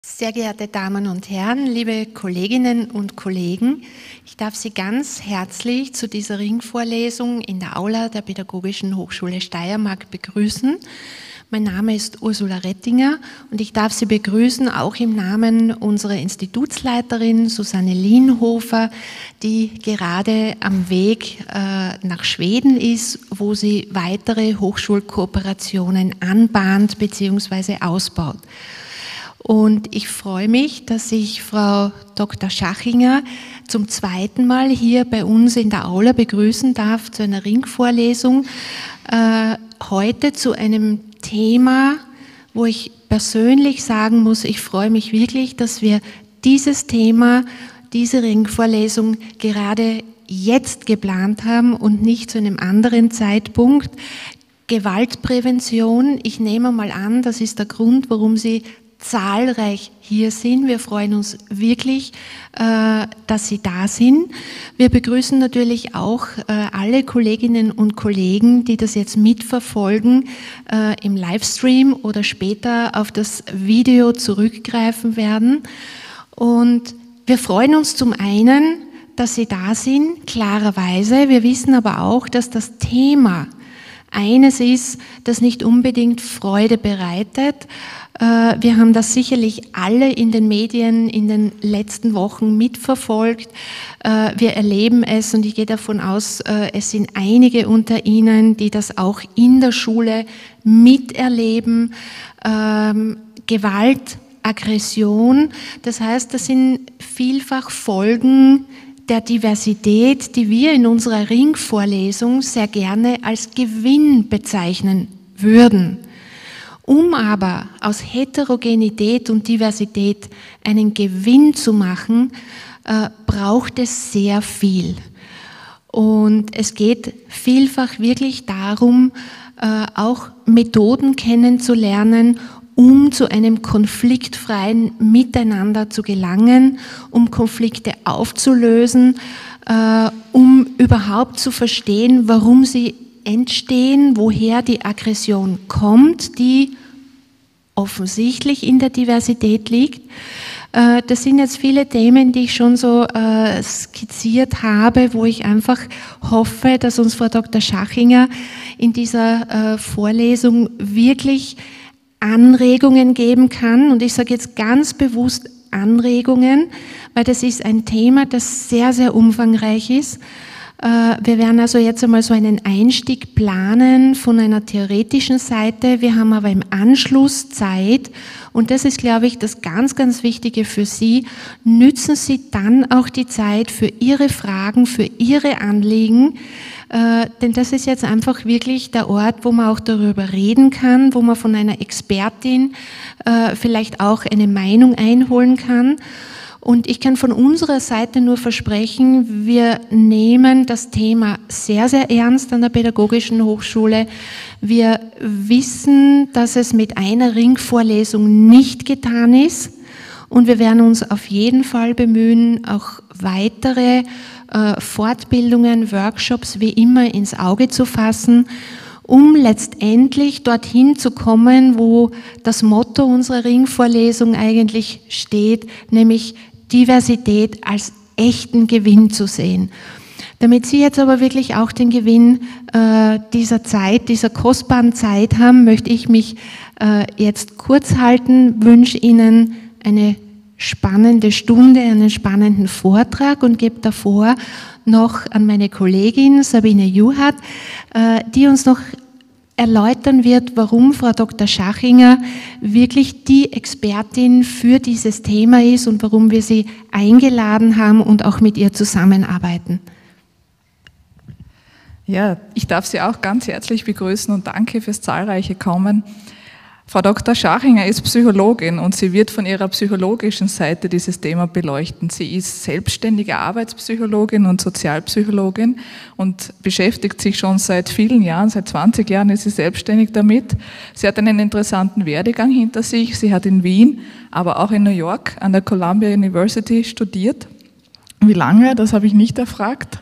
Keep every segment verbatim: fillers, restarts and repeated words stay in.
Sehr geehrte Damen und Herren, liebe Kolleginnen und Kollegen, ich darf Sie ganz herzlich zu dieser Ringvorlesung in der Aula der Pädagogischen Hochschule Steiermark begrüßen. Mein Name ist Ursula Rettinger und ich darf Sie begrüßen, auch im Namen unserer Institutsleiterin Susanne Lienhofer, die gerade am Weg äh, nach Schweden ist, wo sie weitere Hochschulkooperationen anbahnt bzw. ausbaut. Und ich freue mich, dass ich Frau Doktor Schachinger zum zweiten Mal hier bei uns in der Aula begrüßen darf zu einer Ringvorlesung. Äh, heute zu einem Thema, wo ich persönlich sagen muss, ich freue mich wirklich, dass wir dieses Thema, diese Ringvorlesung gerade jetzt geplant haben und nicht zu einem anderen Zeitpunkt. Gewaltprävention, ich nehme mal an, das ist der Grund, warum Sie zahlreich hier sind. Wir freuen uns wirklich, äh, dass Sie da sind. Wir begrüßen natürlich auch äh, alle Kolleginnen und Kollegen, die das jetzt mitverfolgen, äh, im Livestream oder später auf das Video zurückgreifen werden. Und wir freuen uns zum einen, dass Sie da sind, klarerweise. Wir wissen aber auch, dass das Thema eines ist, das nicht unbedingt Freude bereitet. Wir haben das sicherlich alle in den Medien in den letzten Wochen mitverfolgt. Wir erleben es und ich gehe davon aus, es sind einige unter Ihnen, die das auch in der Schule miterleben. Gewalt, Aggression, das heißt, das sind vielfach Folgen der Diversität, die wir in unserer Ringvorlesung sehr gerne als Gewinn bezeichnen würden. Um aber aus Heterogenität und Diversität einen Gewinn zu machen, äh, braucht es sehr viel. Und es geht vielfach wirklich darum, äh, auch Methoden kennenzulernen, um zu einem konfliktfreien Miteinander zu gelangen, um Konflikte aufzulösen, äh, um überhaupt zu verstehen, warum sie entstehen, woher die Aggression kommt, die offensichtlich in der Diversität liegt. Äh, das sind jetzt viele Themen, die ich schon so äh, skizziert habe, wo ich einfach hoffe, dass uns Frau Doktor Schachinger in dieser äh, Vorlesung wirklich Anregungen geben kann. Und ich sage jetzt ganz bewusst Anregungen, weil das ist ein Thema, das sehr, sehr umfangreich ist. Wir werden also jetzt einmal so einen Einstieg planen von einer theoretischen Seite. Wir haben aber im Anschluss Zeit, und das ist, glaube ich, das ganz, ganz Wichtige für Sie. Nützen Sie dann auch die Zeit für Ihre Fragen, für Ihre Anliegen, äh, denn das ist jetzt einfach wirklich der Ort, wo man auch darüber reden kann, wo man von einer Expertin äh, vielleicht auch eine Meinung einholen kann. Und ich kann von unserer Seite nur versprechen, wir nehmen das Thema sehr, sehr ernst an der Pädagogischen Hochschule. Wir wissen, dass es mit einer Ringvorlesung nicht getan ist. Und wir werden uns auf jeden Fall bemühen, auch weitere äh, Fortbildungen, Workshops wie immer ins Auge zu fassen, um letztendlich dorthin zu kommen, wo das Motto unserer Ringvorlesung eigentlich steht, nämlich Diversität als echten Gewinn zu sehen. Damit Sie jetzt aber wirklich auch den Gewinn äh, dieser Zeit, dieser kostbaren Zeit haben, möchte ich mich äh, jetzt kurz halten, wünsche Ihnen eine spannende Stunde, einen spannenden Vortrag und gebe davor noch an meine Kollegin Sabine Juhat, äh, die uns noch erläutern wird, warum Frau Doktor Schachinger wirklich die Expertin für dieses Thema ist und warum wir sie eingeladen haben und auch mit ihr zusammenarbeiten. Ja, ich darf Sie auch ganz herzlich begrüßen und danke fürs zahlreiche Kommen. Frau Doktor Schachinger ist Psychologin und sie wird von ihrer psychologischen Seite dieses Thema beleuchten. Sie ist selbstständige Arbeitspsychologin und Sozialpsychologin und beschäftigt sich schon seit vielen Jahren, seit zwanzig Jahren ist sie selbstständig damit. Sie hat einen interessanten Werdegang hinter sich. Sie hat in Wien, aber auch in New York an der Columbia University studiert. Wie lange, das habe ich nicht erfragt.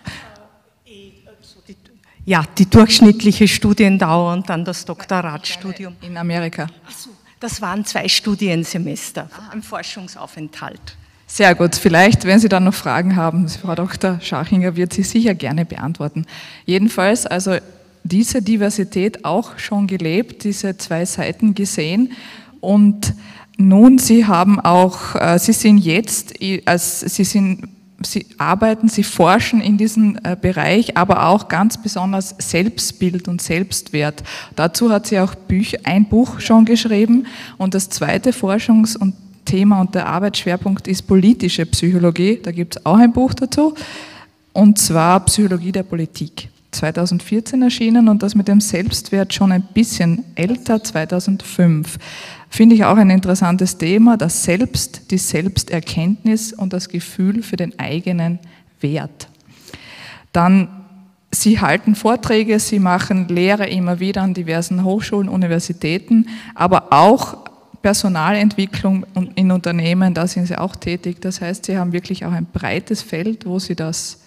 Ja, die durchschnittliche Studiendauer und dann das Doktoratstudium. In Amerika. Ach so, Das waren zwei Studiensemester, ein Forschungsaufenthalt. Sehr gut. Vielleicht, wenn Sie dann noch Fragen haben, Frau Doktor Schachinger wird sie sicher gerne beantworten. Jedenfalls, also diese Diversität auch schon gelebt, diese zwei Seiten gesehen und nun, Sie haben auch, Sie sind jetzt, als Sie sind, Sie arbeiten, Sie forschen in diesem Bereich, aber auch ganz besonders Selbstbild und Selbstwert. Dazu hat sie auch Bücher, ein Buch schon geschrieben und das zweite Forschungs- und Thema und der Arbeitsschwerpunkt ist politische Psychologie. Da gibt es auch ein Buch dazu und zwar Psychologie der Politik. zweitausendvierzehn erschienen und das mit dem Selbstwert schon ein bisschen älter, zweitausendfünf. Finde ich auch ein interessantes Thema, das Selbst, die Selbsterkenntnis und das Gefühl für den eigenen Wert. Dann, Sie halten Vorträge, Sie machen Lehre immer wieder an diversen Hochschulen, Universitäten, aber auch Personalentwicklung in Unternehmen, da sind Sie auch tätig. Das heißt, Sie haben wirklich auch ein breites Feld, wo Sie das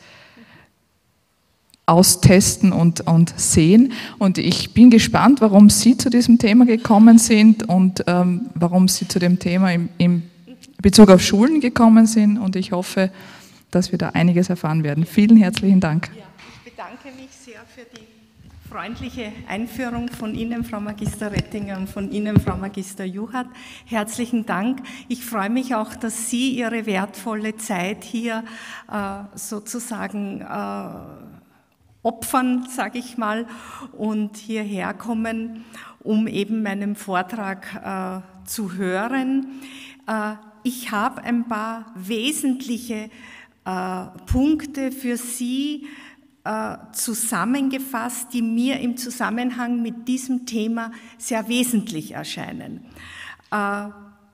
austesten und, und sehen. Und ich bin gespannt, warum Sie zu diesem Thema gekommen sind und ähm, warum Sie zu dem Thema im, im Bezug auf Schulen gekommen sind. Und ich hoffe, dass wir da einiges erfahren werden. Vielen herzlichen Dank. Ja, ich bedanke mich sehr für die freundliche Einführung von Ihnen, Frau Magister Rettinger, und von Ihnen, Frau Magister Juhat. Herzlichen Dank. Ich freue mich auch, dass Sie Ihre wertvolle Zeit hier äh, sozusagen äh, opfern, sage ich mal, und hierher kommen, um eben meinen Vortrag äh, zu hören. Äh, ich habe ein paar wesentliche äh, Punkte für Sie äh, zusammengefasst, die mir im Zusammenhang mit diesem Thema sehr wesentlich erscheinen. Äh,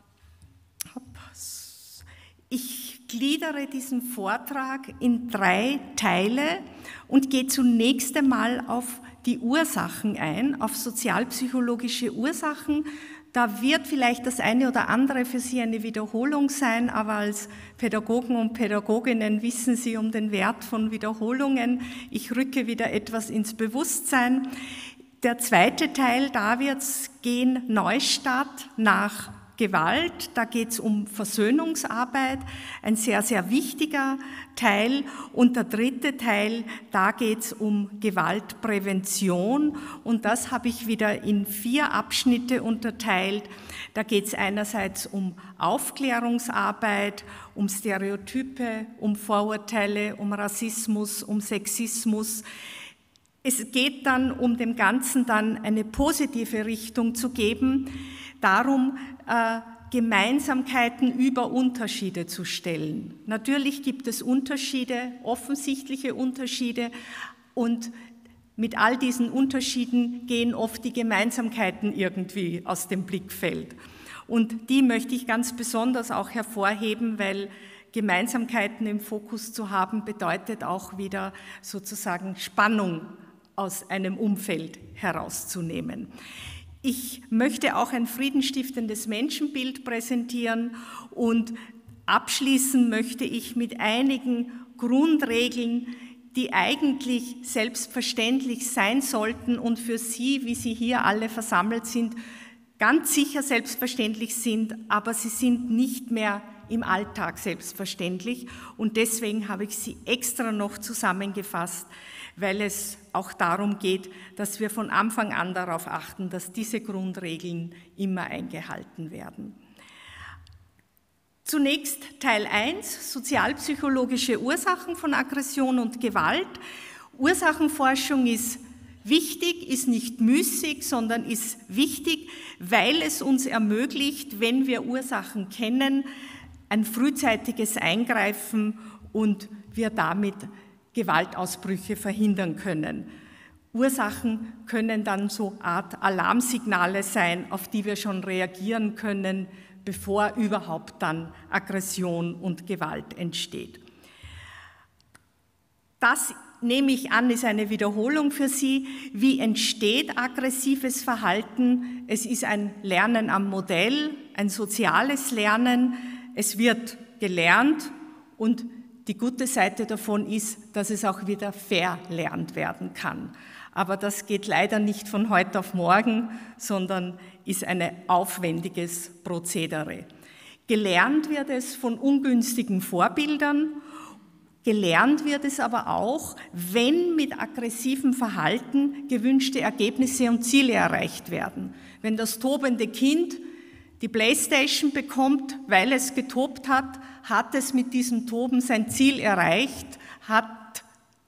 ich gliedere diesen Vortrag in drei Teile und gehe zunächst einmal auf die Ursachen ein, auf sozialpsychologische Ursachen. Da wird vielleicht das eine oder andere für Sie eine Wiederholung sein, aber als Pädagogen und Pädagoginnen wissen Sie um den Wert von Wiederholungen. Ich rücke wieder etwas ins Bewusstsein. Der zweite Teil, da wird es gehen, Neustart nach Gewalt, da geht es um Versöhnungsarbeit, ein sehr, sehr wichtiger Teil. Und der dritte Teil, da geht es um Gewaltprävention. Und das habe ich wieder in vier Abschnitte unterteilt. Da geht es einerseits um Aufklärungsarbeit, um Stereotype, um Vorurteile, um Rassismus, um Sexismus. Es geht dann, um dem Ganzen dann eine positive Richtung zu geben, darum, äh, Gemeinsamkeiten über Unterschiede zu stellen. Natürlich gibt es Unterschiede, offensichtliche Unterschiede, und mit all diesen Unterschieden gehen oft die Gemeinsamkeiten irgendwie aus dem Blickfeld. Und die möchte ich ganz besonders auch hervorheben, weil Gemeinsamkeiten im Fokus zu haben, bedeutet auch wieder sozusagen Spannung aus einem Umfeld herauszunehmen. Ich möchte auch ein friedensstiftendes Menschenbild präsentieren und abschließen möchte ich mit einigen Grundregeln, die eigentlich selbstverständlich sein sollten und für Sie, wie Sie hier alle versammelt sind, ganz sicher selbstverständlich sind, aber sie sind nicht mehr im Alltag selbstverständlich, und deswegen habe ich sie extra noch zusammengefasst, weil es auch darum geht, dass wir von Anfang an darauf achten, dass diese Grundregeln immer eingehalten werden. Zunächst Teil eins, sozialpsychologische Ursachen von Aggression und Gewalt. Ursachenforschung ist wichtig, ist nicht müßig, sondern ist wichtig, weil es uns ermöglicht, wenn wir Ursachen kennen, ein frühzeitiges Eingreifen und wir damit Gewaltausbrüche verhindern können. Ursachen können dann so Art Alarmsignale sein, auf die wir schon reagieren können, bevor überhaupt dann Aggression und Gewalt entsteht. Das, nehme ich an, ist eine Wiederholung für Sie. Wie entsteht aggressives Verhalten? Es ist ein Lernen am Modell, ein soziales Lernen. Es wird gelernt und die gute Seite davon ist, dass es auch wieder verlernt werden kann. Aber das geht leider nicht von heute auf morgen, sondern ist ein aufwendiges Prozedere. Gelernt wird es von ungünstigen Vorbildern, gelernt wird es aber auch, wenn mit aggressivem Verhalten gewünschte Ergebnisse und Ziele erreicht werden. Wenn das tobende Kind die Playstation bekommt, weil es getobt hat, hat es mit diesem Toben sein Ziel erreicht, hat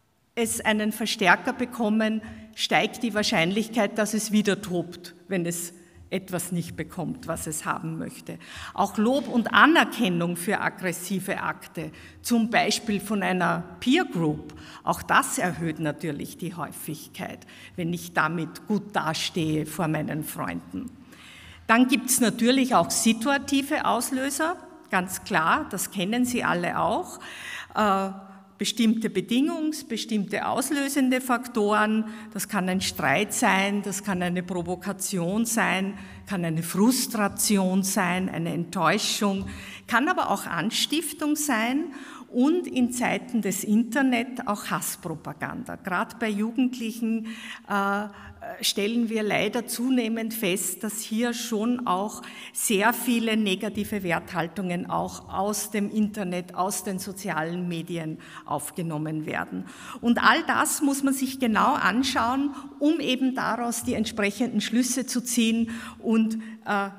es einen Verstärker bekommen, steigt die Wahrscheinlichkeit, dass es wieder tobt, wenn es etwas nicht bekommt, was es haben möchte. Auch Lob und Anerkennung für aggressive Akte, zum Beispiel von einer Peer Group, auch das erhöht natürlich die Häufigkeit, wenn ich damit gut dastehe vor meinen Freunden. Dann gibt es natürlich auch situative Auslöser, ganz klar, das kennen Sie alle auch. Äh, bestimmte Bedingungs-, bestimmte auslösende Faktoren, das kann ein Streit sein, das kann eine Provokation sein, kann eine Frustration sein, eine Enttäuschung, kann aber auch Anstiftung sein und in Zeiten des Internet auch Hasspropaganda. Gerade bei Jugendlichen äh, stellen wir leider zunehmend fest, dass hier schon auch sehr viele negative Werthaltungen auch aus dem Internet, aus den sozialen Medien aufgenommen werden. Und all das muss man sich genau anschauen, um eben daraus die entsprechenden Schlüsse zu ziehen und äh,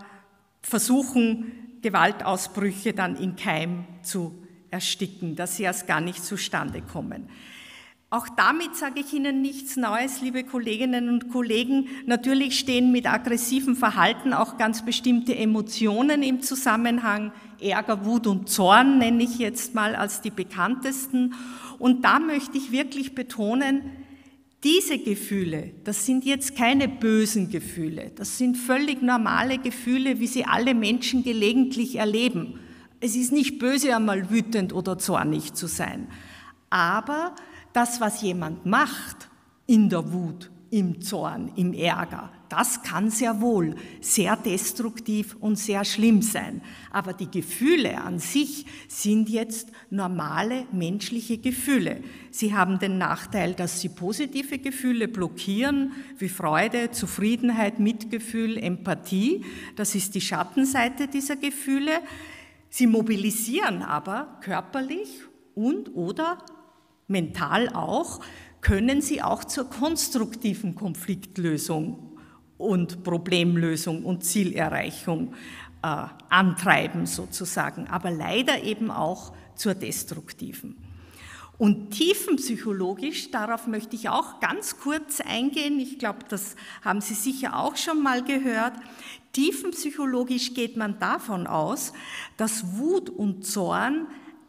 versuchen, Gewaltausbrüche dann in Keim zu ersticken, dass sie erst gar nicht zustande kommen. Auch damit sage ich Ihnen nichts Neues, liebe Kolleginnen und Kollegen. Natürlich stehen mit aggressivem Verhalten auch ganz bestimmte Emotionen im Zusammenhang. Ärger, Wut und Zorn nenne ich jetzt mal als die bekanntesten. Und da möchte ich wirklich betonen, diese Gefühle, das sind jetzt keine bösen Gefühle. Das sind völlig normale Gefühle, wie sie alle Menschen gelegentlich erleben. Es ist nicht böse, einmal wütend oder zornig zu sein. Aber das, was jemand macht in der Wut, im Zorn, im Ärger, das kann sehr wohl sehr destruktiv und sehr schlimm sein. Aber die Gefühle an sich sind jetzt normale menschliche Gefühle. Sie haben den Nachteil, dass sie positive Gefühle blockieren, wie Freude, Zufriedenheit, Mitgefühl, Empathie. Das ist die Schattenseite dieser Gefühle. Sie mobilisieren aber körperlich und oder mental auch, können sie auch zur konstruktiven Konfliktlösung und Problemlösung und Zielerreichung äh, antreiben sozusagen, aber leider eben auch zur destruktiven. Und tiefenpsychologisch, darauf möchte ich auch ganz kurz eingehen, ich glaube, das haben Sie sicher auch schon mal gehört, tiefenpsychologisch geht man davon aus, dass Wut und Zorn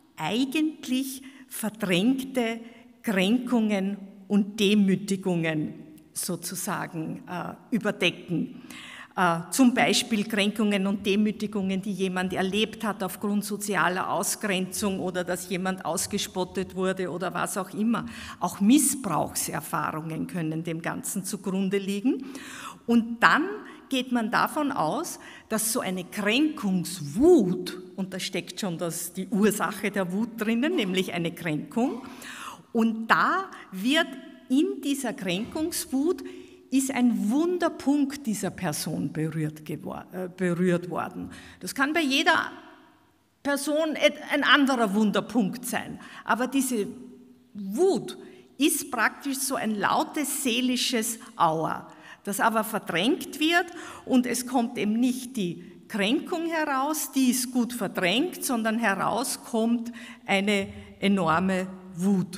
eigentlich verdrängte Kränkungen und Demütigungen sozusagen äh, überdecken. Äh, zum Beispiel Kränkungen und Demütigungen, die jemand erlebt hat aufgrund sozialer Ausgrenzung oder dass jemand ausgespottet wurde oder was auch immer. Auch Missbrauchserfahrungen können dem Ganzen zugrunde liegen. Und dann geht man davon aus, dass so eine Kränkungswut, und da steckt schon das, die Ursache der Wut drinnen, nämlich eine Kränkung, und da wird in dieser Kränkungswut ist ein Wunderpunkt dieser Person berührt, gewor- äh, berührt worden. Das kann bei jeder Person ein anderer Wunderpunkt sein, aber diese Wut ist praktisch so ein lautes seelisches Aua, das aber verdrängt wird und es kommt eben nicht die Kränkung heraus, die ist gut verdrängt, sondern heraus kommt eine enorme Wut.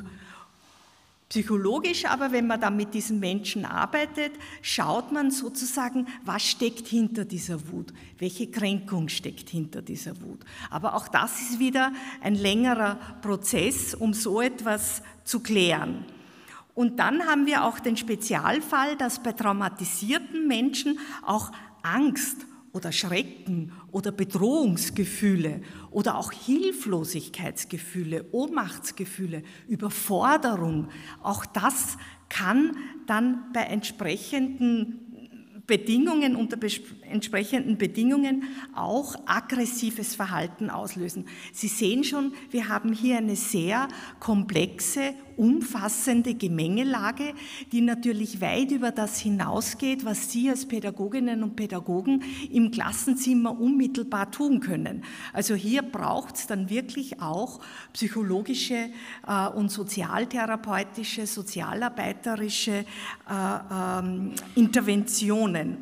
Psychologisch aber, wenn man dann mit diesen Menschen arbeitet, schaut man sozusagen, was steckt hinter dieser Wut, welche Kränkung steckt hinter dieser Wut. Aber auch das ist wieder ein längerer Prozess, um so etwas zu klären. Und dann haben wir auch den Spezialfall, dass bei traumatisierten Menschen auch Angst oder Schrecken oder Bedrohungsgefühle oder auch Hilflosigkeitsgefühle, Ohnmachtsgefühle, Überforderung, auch das kann dann bei entsprechenden Bedingungen, unter entsprechenden Bedingungen auch aggressives Verhalten auslösen. Sie sehen schon, wir haben hier eine sehr komplexe, umfassende Gemengelage, die natürlich weit über das hinausgeht, was Sie als Pädagoginnen und Pädagogen im Klassenzimmer unmittelbar tun können. Also hier braucht es dann wirklich auch psychologische äh, und sozialtherapeutische, sozialarbeiterische äh, ähm, Interventionen.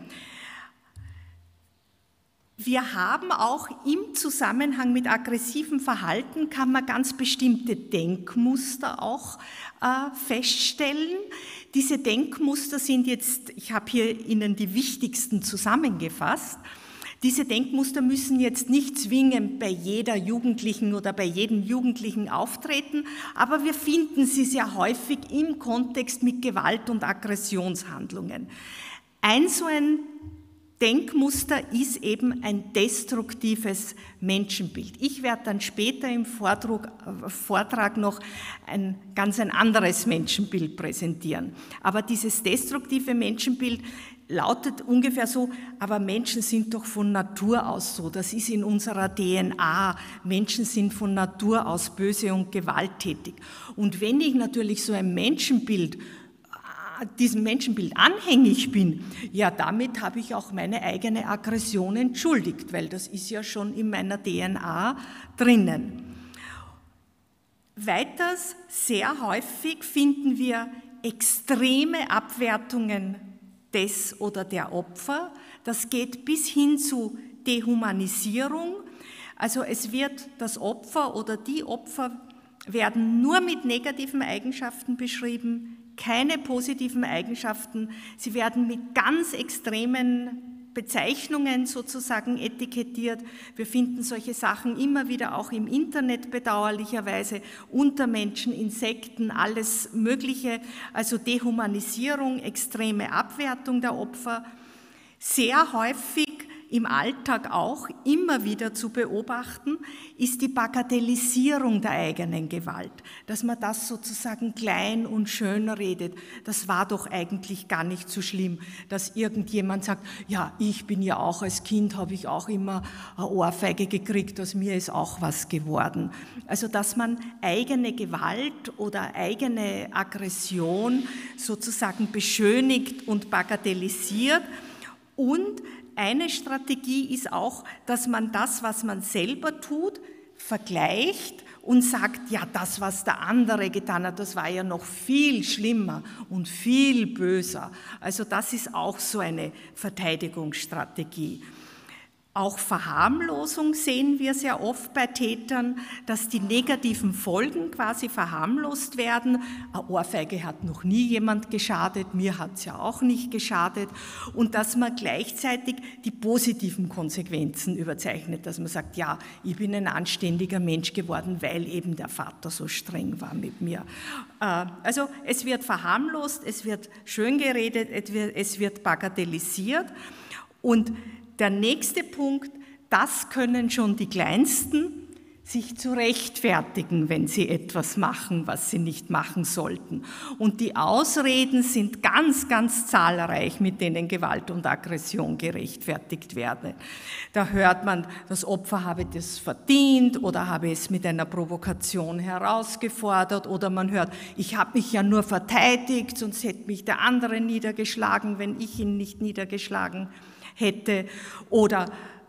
Wir haben auch im Zusammenhang mit aggressivem Verhalten, kann man ganz bestimmte Denkmuster auch äh, feststellen. Diese Denkmuster sind jetzt, ich habe hier Ihnen die wichtigsten zusammengefasst. Diese Denkmuster müssen jetzt nicht zwingend bei jeder Jugendlichen oder bei jedem Jugendlichen auftreten, aber wir finden sie sehr häufig im Kontext mit Gewalt- und Aggressionshandlungen. Ein so ein Denkmuster ist eben ein destruktives Menschenbild. Ich werde dann später im Vortrag, Vortrag noch ein ganz ein anderes Menschenbild präsentieren. Aber dieses destruktive Menschenbild lautet ungefähr so, aber Menschen sind doch von Natur aus so, das ist in unserer D N A, Menschen sind von Natur aus böse und gewalttätig. Und wenn ich natürlich so ein Menschenbild diesem Menschenbild anhängig bin, ja, damit habe ich auch meine eigene Aggression entschuldigt, weil das ist ja schon in meiner D N A drinnen. Weiters, sehr häufig finden wir extreme Abwertungen des oder der Opfer. Das geht bis hin zu Dehumanisierung. Also es wird das Opfer oder die Opfer werden nur mit negativen Eigenschaften beschrieben, keine positiven Eigenschaften. Sie werden mit ganz extremen Bezeichnungen sozusagen etikettiert. Wir finden solche Sachen immer wieder auch im Internet bedauerlicherweise, Untermenschen, Insekten, alles Mögliche. Also Dehumanisierung, extreme Abwertung der Opfer. Sehr häufig im Alltag auch immer wieder zu beobachten, ist die Bagatellisierung der eigenen Gewalt, dass man das sozusagen klein und schön redet. Das war doch eigentlich gar nicht so schlimm, dass irgendjemand sagt, ja, ich bin ja auch als Kind, habe ich auch immer eine Ohrfeige gekriegt, aus mir ist auch was geworden. Also dass man eigene Gewalt oder eigene Aggression sozusagen beschönigt und bagatellisiert. Und eine Strategie ist auch, dass man das, was man selber tut, vergleicht und sagt, ja, das, was der andere getan hat, das war ja noch viel schlimmer und viel böser. Also das ist auch so eine Verteidigungsstrategie. Auch Verharmlosung sehen wir sehr oft bei Tätern, dass die negativen Folgen quasi verharmlost werden. Eine Ohrfeige hat noch nie jemand geschadet, mir hat es ja auch nicht geschadet. Und dass man gleichzeitig die positiven Konsequenzen überzeichnet, dass man sagt, ja, ich bin ein anständiger Mensch geworden, weil eben der Vater so streng war mit mir. Also es wird verharmlost, es wird schön geredet, es wird bagatellisiert. Und der nächste Punkt, das können schon die Kleinsten, sich zu rechtfertigen, wenn sie etwas machen, was sie nicht machen sollten. Und die Ausreden sind ganz, ganz zahlreich, mit denen Gewalt und Aggression gerechtfertigt werden. Da hört man, das Opfer habe das verdient oder habe es mit einer Provokation herausgefordert oder man hört, ich habe mich ja nur verteidigt, sonst hätte mich der andere niedergeschlagen, wenn ich ihn nicht niedergeschlagen hätte. Oder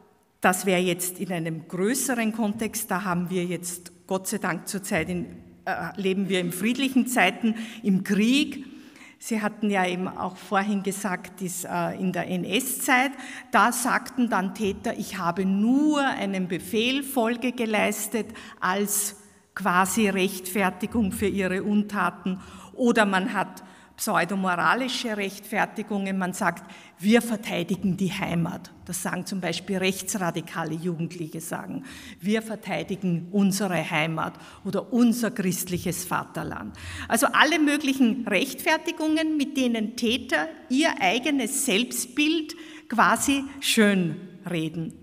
das wäre jetzt in einem größeren Kontext, da haben wir jetzt, Gott sei Dank zurzeit, in, äh, leben wir in friedlichen Zeiten, im Krieg. Sie hatten ja eben auch vorhin gesagt, dies, äh, in der N S-Zeit, da sagten dann Täter, ich habe nur einen Befehl Folge geleistet als quasi Rechtfertigung für ihre Untaten. Oder man hat pseudomoralische Rechtfertigungen, man sagt, wir verteidigen die Heimat. Das sagen zum Beispiel rechtsradikale Jugendliche, sagen, wir verteidigen unsere Heimat oder unser christliches Vaterland. Also alle möglichen Rechtfertigungen, mit denen Täter ihr eigenes Selbstbild quasi schönreden.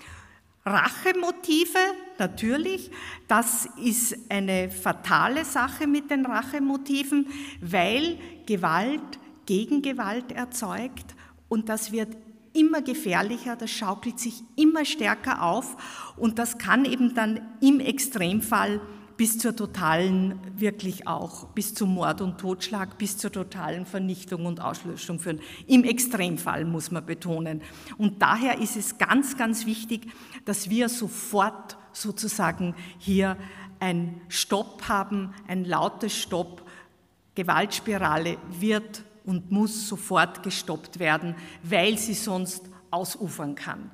Rachemotive, natürlich, das ist eine fatale Sache mit den Rachemotiven, weil Gewalt gegen Gewalt erzeugt und das wird immer gefährlicher, das schaukelt sich immer stärker auf und das kann eben dann im Extremfall bis zur totalen, wirklich auch, bis zum Mord und Totschlag, bis zur totalen Vernichtung und Auslöschung führen. Im Extremfall muss man betonen. Und daher ist es ganz, ganz wichtig, dass wir sofort sozusagen hier ein Stopp haben, ein lautes Stopp. Gewaltspirale wird und muss sofort gestoppt werden, weil sie sonst ausufern kann.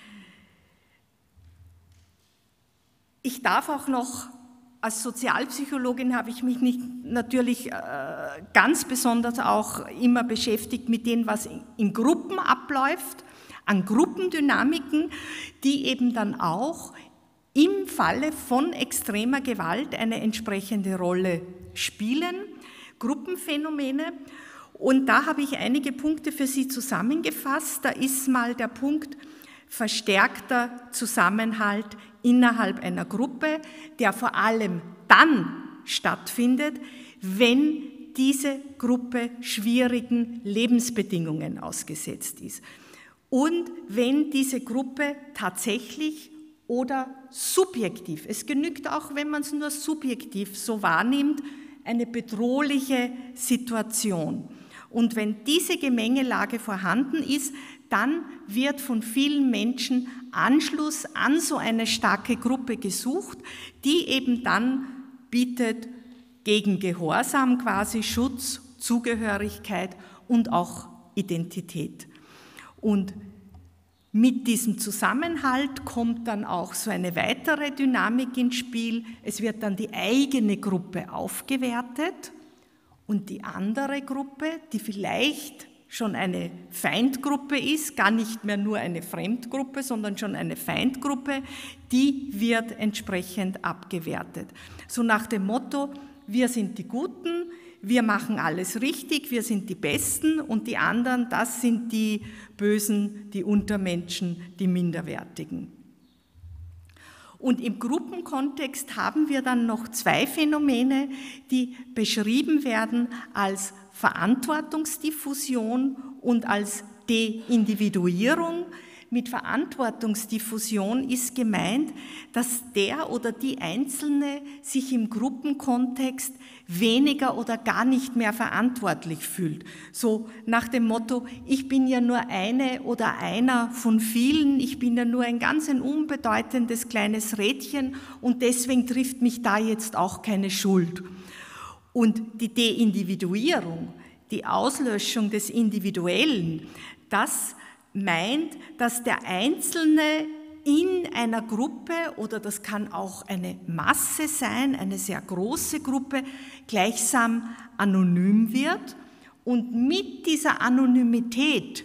Ich darf auch noch, als Sozialpsychologin habe ich mich nicht, natürlich äh, ganz besonders auch immer beschäftigt mit dem, was in, in Gruppen abläuft, an Gruppendynamiken, die eben dann auch im Falle von extremer Gewalt eine entsprechende Rolle spielen, Gruppenphänomene. Und da habe ich einige Punkte für Sie zusammengefasst. Da ist mal der Punkt verstärkter Zusammenhalt innerhalb einer Gruppe, der vor allem dann stattfindet, wenn diese Gruppe schwierigen Lebensbedingungen ausgesetzt ist. Und wenn diese Gruppe tatsächlich oder subjektiv, es genügt auch, wenn man es nur subjektiv so wahrnimmt, eine bedrohliche Situation. Und wenn diese Gemengelage vorhanden ist, dann wird von vielen Menschen Anschluss an so eine starke Gruppe gesucht, die eben dann bietet gegen Gehorsam quasi Schutz, Zugehörigkeit und auch Identität. Und mit diesem Zusammenhalt kommt dann auch so eine weitere Dynamik ins Spiel. Es wird dann die eigene Gruppe aufgewertet und die andere Gruppe, die vielleicht schon eine Feindgruppe ist, gar nicht mehr nur eine Fremdgruppe, sondern schon eine Feindgruppe, die wird entsprechend abgewertet. So nach dem Motto, wir sind die Guten, wir machen alles richtig, wir sind die Besten und die anderen, das sind die Bösen, die Untermenschen, die Minderwertigen. Und im Gruppenkontext haben wir dann noch zwei Phänomene, die beschrieben werden als Verantwortungsdiffusion und als Deindividuierung. Mit Verantwortungsdiffusion ist gemeint, dass der oder die Einzelne sich im Gruppenkontext weniger oder gar nicht mehr verantwortlich fühlt. So nach dem Motto, ich bin ja nur eine oder einer von vielen, ich bin ja nur ein ganz ein unbedeutendes kleines Rädchen und deswegen trifft mich da jetzt auch keine Schuld. Und die Deindividuierung, die Auslöschung des Individuellen, das meint, dass der Einzelne in einer Gruppe, oder das kann auch eine Masse sein, eine sehr große Gruppe, gleichsam anonym wird. Und mit dieser Anonymität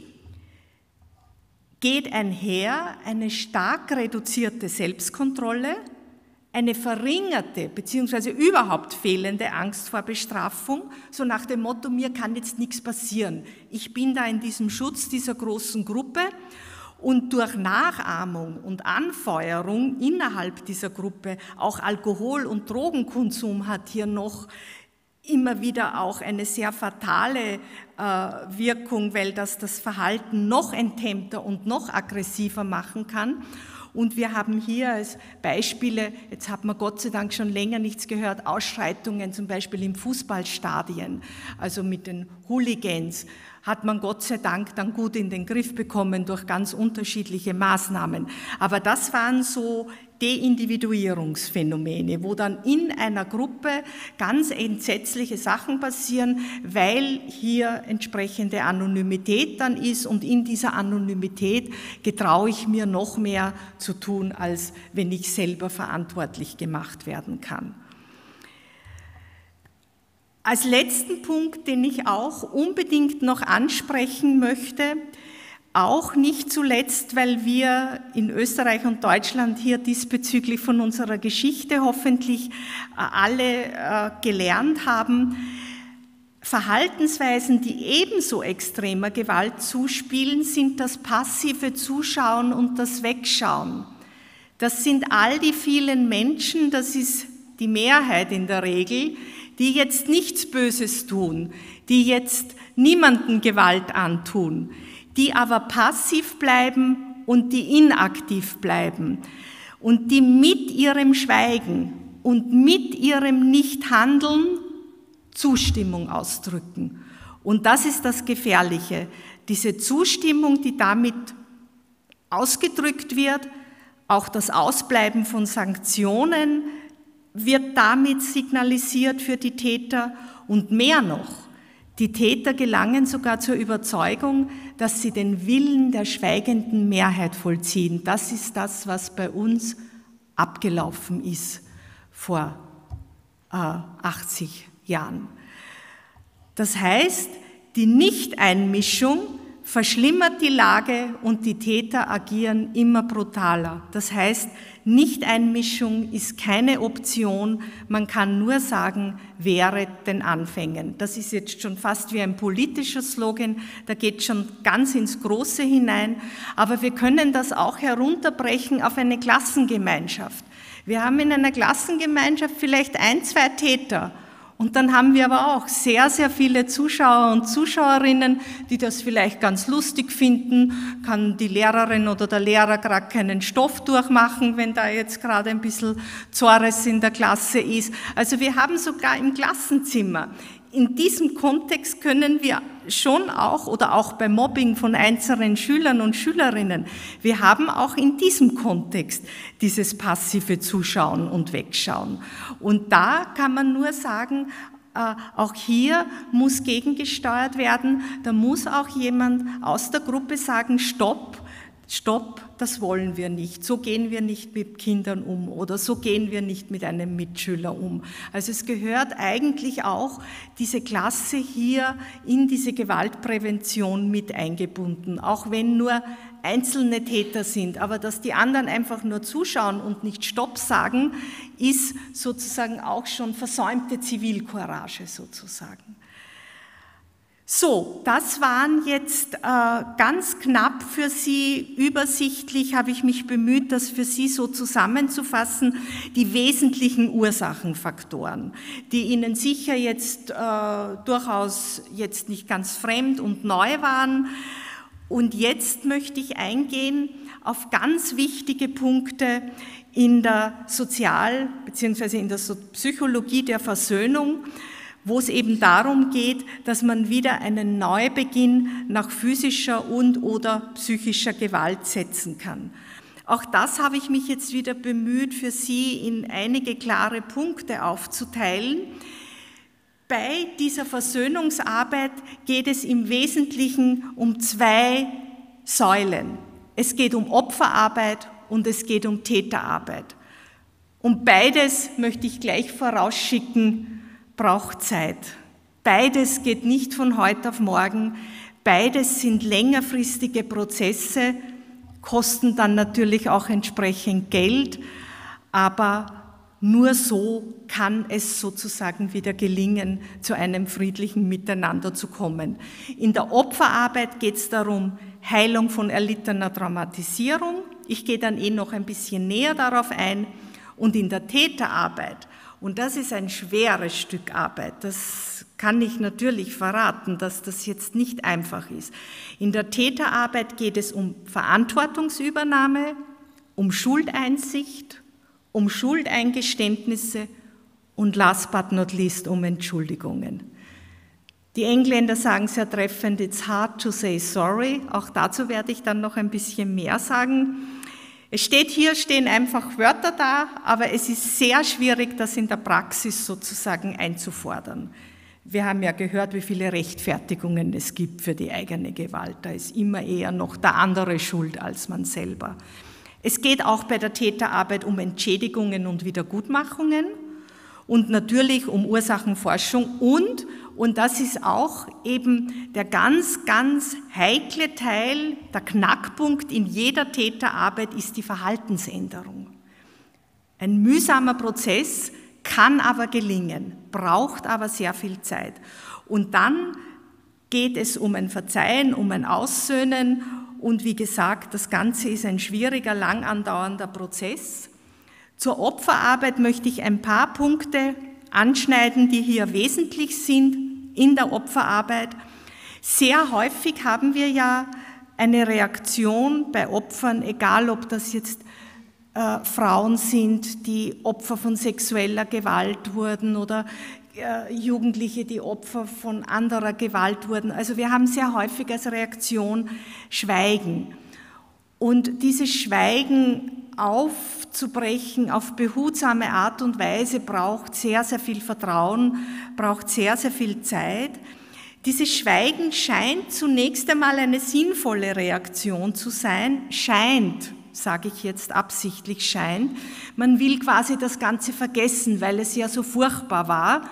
geht einher eine stark reduzierte Selbstkontrolle, eine verringerte bzw. überhaupt fehlende Angst vor Bestrafung, so nach dem Motto, mir kann jetzt nichts passieren. Ich bin da in diesem Schutz dieser großen Gruppe und durch Nachahmung und Anfeuerung innerhalb dieser Gruppe, auch Alkohol- und Drogenkonsum hat hier noch immer wieder auch eine sehr fatale äh, Wirkung, weil das das Verhalten noch enthemmter und noch aggressiver machen kann. Und wir haben hier als Beispiele, jetzt hat man Gott sei Dank schon länger nichts gehört, Ausschreitungen zum Beispiel im Fußballstadien, also mit den Hooligans, hat man Gott sei Dank dann gut in den Griff bekommen durch ganz unterschiedliche Maßnahmen. Aber das waren so Deindividuierungsphänomene, wo dann in einer Gruppe ganz entsetzliche Sachen passieren, weil hier entsprechende Anonymität dann ist und in dieser Anonymität getraue ich mir noch mehr zu tun, als wenn ich selber verantwortlich gemacht werden kann. Als letzten Punkt, den ich auch unbedingt noch ansprechen möchte, auch nicht zuletzt, weil wir in Österreich und Deutschland hier diesbezüglich von unserer Geschichte hoffentlich alle gelernt haben, Verhaltensweisen, die ebenso extremer Gewalt zuspielen, sind das passive Zuschauen und das Wegschauen. Das sind all die vielen Menschen, das ist die Mehrheit in der Regel, die jetzt nichts Böses tun, die jetzt niemanden Gewalt antun, die aber passiv bleiben und die inaktiv bleiben und die mit ihrem Schweigen und mit ihrem Nichthandeln Zustimmung ausdrücken. Und das ist das Gefährliche, diese Zustimmung, die damit ausgedrückt wird, auch das Ausbleiben von Sanktionen wird damit signalisiert für die Täter und mehr noch, die Täter gelangen sogar zur Überzeugung, dass sie den Willen der schweigenden Mehrheit vollziehen. Das ist das, was bei uns abgelaufen ist vor äh, achtzig Jahren. Das heißt, die Nichteinmischung verschlimmert die Lage und die Täter agieren immer brutaler. Das heißt, Nichteinmischung ist keine Option, man kann nur sagen, wehret den Anfängen. Das ist jetzt schon fast wie ein politischer Slogan, da geht schon ganz ins Große hinein, aber wir können das auch herunterbrechen auf eine Klassengemeinschaft. Wir haben in einer Klassengemeinschaft vielleicht ein, zwei Täter. Und dann haben wir aber auch sehr, sehr viele Zuschauer und Zuschauerinnen, die das vielleicht ganz lustig finden. Kann die Lehrerin oder der Lehrer gerade keinen Stoff durchmachen, wenn da jetzt gerade ein bisschen Zores in der Klasse ist. Also wir haben sogar im Klassenzimmer. In diesem Kontext können wir schon auch, oder auch bei Mobbing von einzelnen Schülern und Schülerinnen, wir haben auch in diesem Kontext dieses passive Zuschauen und Wegschauen. Und da kann man nur sagen, äh, auch hier muss gegengesteuert werden, da muss auch jemand aus der Gruppe sagen, stopp, stopp, das wollen wir nicht, so gehen wir nicht mit Kindern um oder so gehen wir nicht mit einem Mitschüler um. Also es gehört eigentlich auch diese Klasse hier in diese Gewaltprävention mit eingebunden, auch wenn nur einzelne Täter sind, aber dass die anderen einfach nur zuschauen und nicht Stopp sagen, ist sozusagen auch schon versäumte Zivilcourage sozusagen. So, das waren jetzt äh, ganz knapp für Sie, übersichtlich habe ich mich bemüht, das für Sie so zusammenzufassen, die wesentlichen Ursachenfaktoren, die Ihnen sicher jetzt äh, durchaus jetzt nicht ganz fremd und neu waren. Und jetzt möchte ich eingehen auf ganz wichtige Punkte in der Sozial- bzw. in der Psychologie der Versöhnung, wo es eben darum geht, dass man wieder einen Neubeginn nach physischer und oder psychischer Gewalt setzen kann. Auch das habe ich mich jetzt wieder bemüht, für Sie in einige klare Punkte aufzuteilen. Bei dieser Versöhnungsarbeit geht es im Wesentlichen um zwei Säulen. Es geht um Opferarbeit und es geht um Täterarbeit. Und beides, möchte ich gleich vorausschicken, braucht Zeit. Beides geht nicht von heute auf morgen. Beides sind längerfristige Prozesse, kosten dann natürlich auch entsprechend Geld, aber nur so kann es sozusagen wieder gelingen, zu einem friedlichen Miteinander zu kommen. In der Opferarbeit geht es darum, Heilung von erlittener Traumatisierung. Ich gehe dann eh noch ein bisschen näher darauf ein. Und in der Täterarbeit, und das ist ein schweres Stück Arbeit, das kann ich natürlich verraten, dass das jetzt nicht einfach ist. In der Täterarbeit geht es um Verantwortungsübernahme, um Schuldeinsicht, um Schuldeingeständnisse und last but not least um Entschuldigungen. Die Engländer sagen sehr treffend, it's hard to say sorry, auch dazu werde ich dann noch ein bisschen mehr sagen. Es steht hier, stehen einfach Wörter da, aber es ist sehr schwierig, das in der Praxis sozusagen einzufordern. Wir haben ja gehört, wie viele Rechtfertigungen es gibt für die eigene Gewalt. Da ist immer eher noch der andere schuld als man selber. Es geht auch bei der Täterarbeit um Entschädigungen und Wiedergutmachungen und natürlich um Ursachenforschung und, und das ist auch eben der ganz, ganz heikle Teil, der Knackpunkt in jeder Täterarbeit ist die Verhaltensänderung. Ein mühsamer Prozess, kann aber gelingen, braucht aber sehr viel Zeit. Und dann geht es um ein Verzeihen, um ein Aussöhnen und wie gesagt, das Ganze ist ein schwieriger, lang andauernder Prozess. Zur Opferarbeit möchte ich ein paar Punkte anschneiden, die hier wesentlich sind in der Opferarbeit. Sehr häufig haben wir ja eine Reaktion bei Opfern, egal ob das jetzt äh, Frauen sind, die Opfer von sexueller Gewalt wurden oder äh, Jugendliche, die Opfer von anderer Gewalt wurden. Also wir haben sehr häufig als Reaktion Schweigen. Und dieses Schweigen aufzubrechen auf behutsame Art und Weise braucht sehr, sehr viel Vertrauen, braucht sehr, sehr viel Zeit. Dieses Schweigen scheint zunächst einmal eine sinnvolle Reaktion zu sein, scheint, sage ich jetzt absichtlich scheint. Man will quasi das Ganze vergessen, weil es ja so furchtbar war,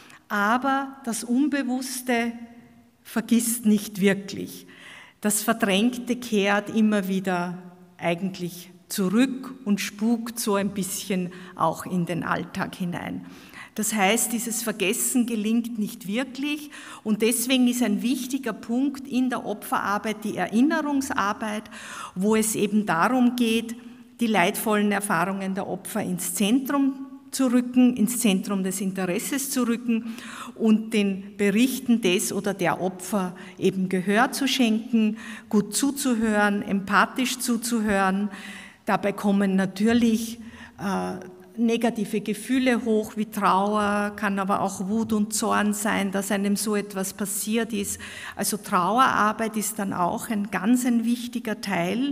aber das Unbewusste vergisst nicht wirklich. Das Verdrängte kehrt immer wieder eigentlich zurück und spukt so ein bisschen auch in den Alltag hinein. Das heißt, dieses Vergessen gelingt nicht wirklich und deswegen ist ein wichtiger Punkt in der Opferarbeit die Erinnerungsarbeit, wo es eben darum geht, die leidvollen Erfahrungen der Opfer ins Zentrum zu rücken, ins Zentrum des Interesses zu rücken und den Berichten des oder der Opfer eben Gehör zu schenken, gut zuzuhören, empathisch zuzuhören. Dabei kommen natürlich äh, negative Gefühle hoch wie Trauer, kann aber auch Wut und Zorn sein, dass einem so etwas passiert ist. Also Trauerarbeit ist dann auch ein ganz ein wichtiger Teil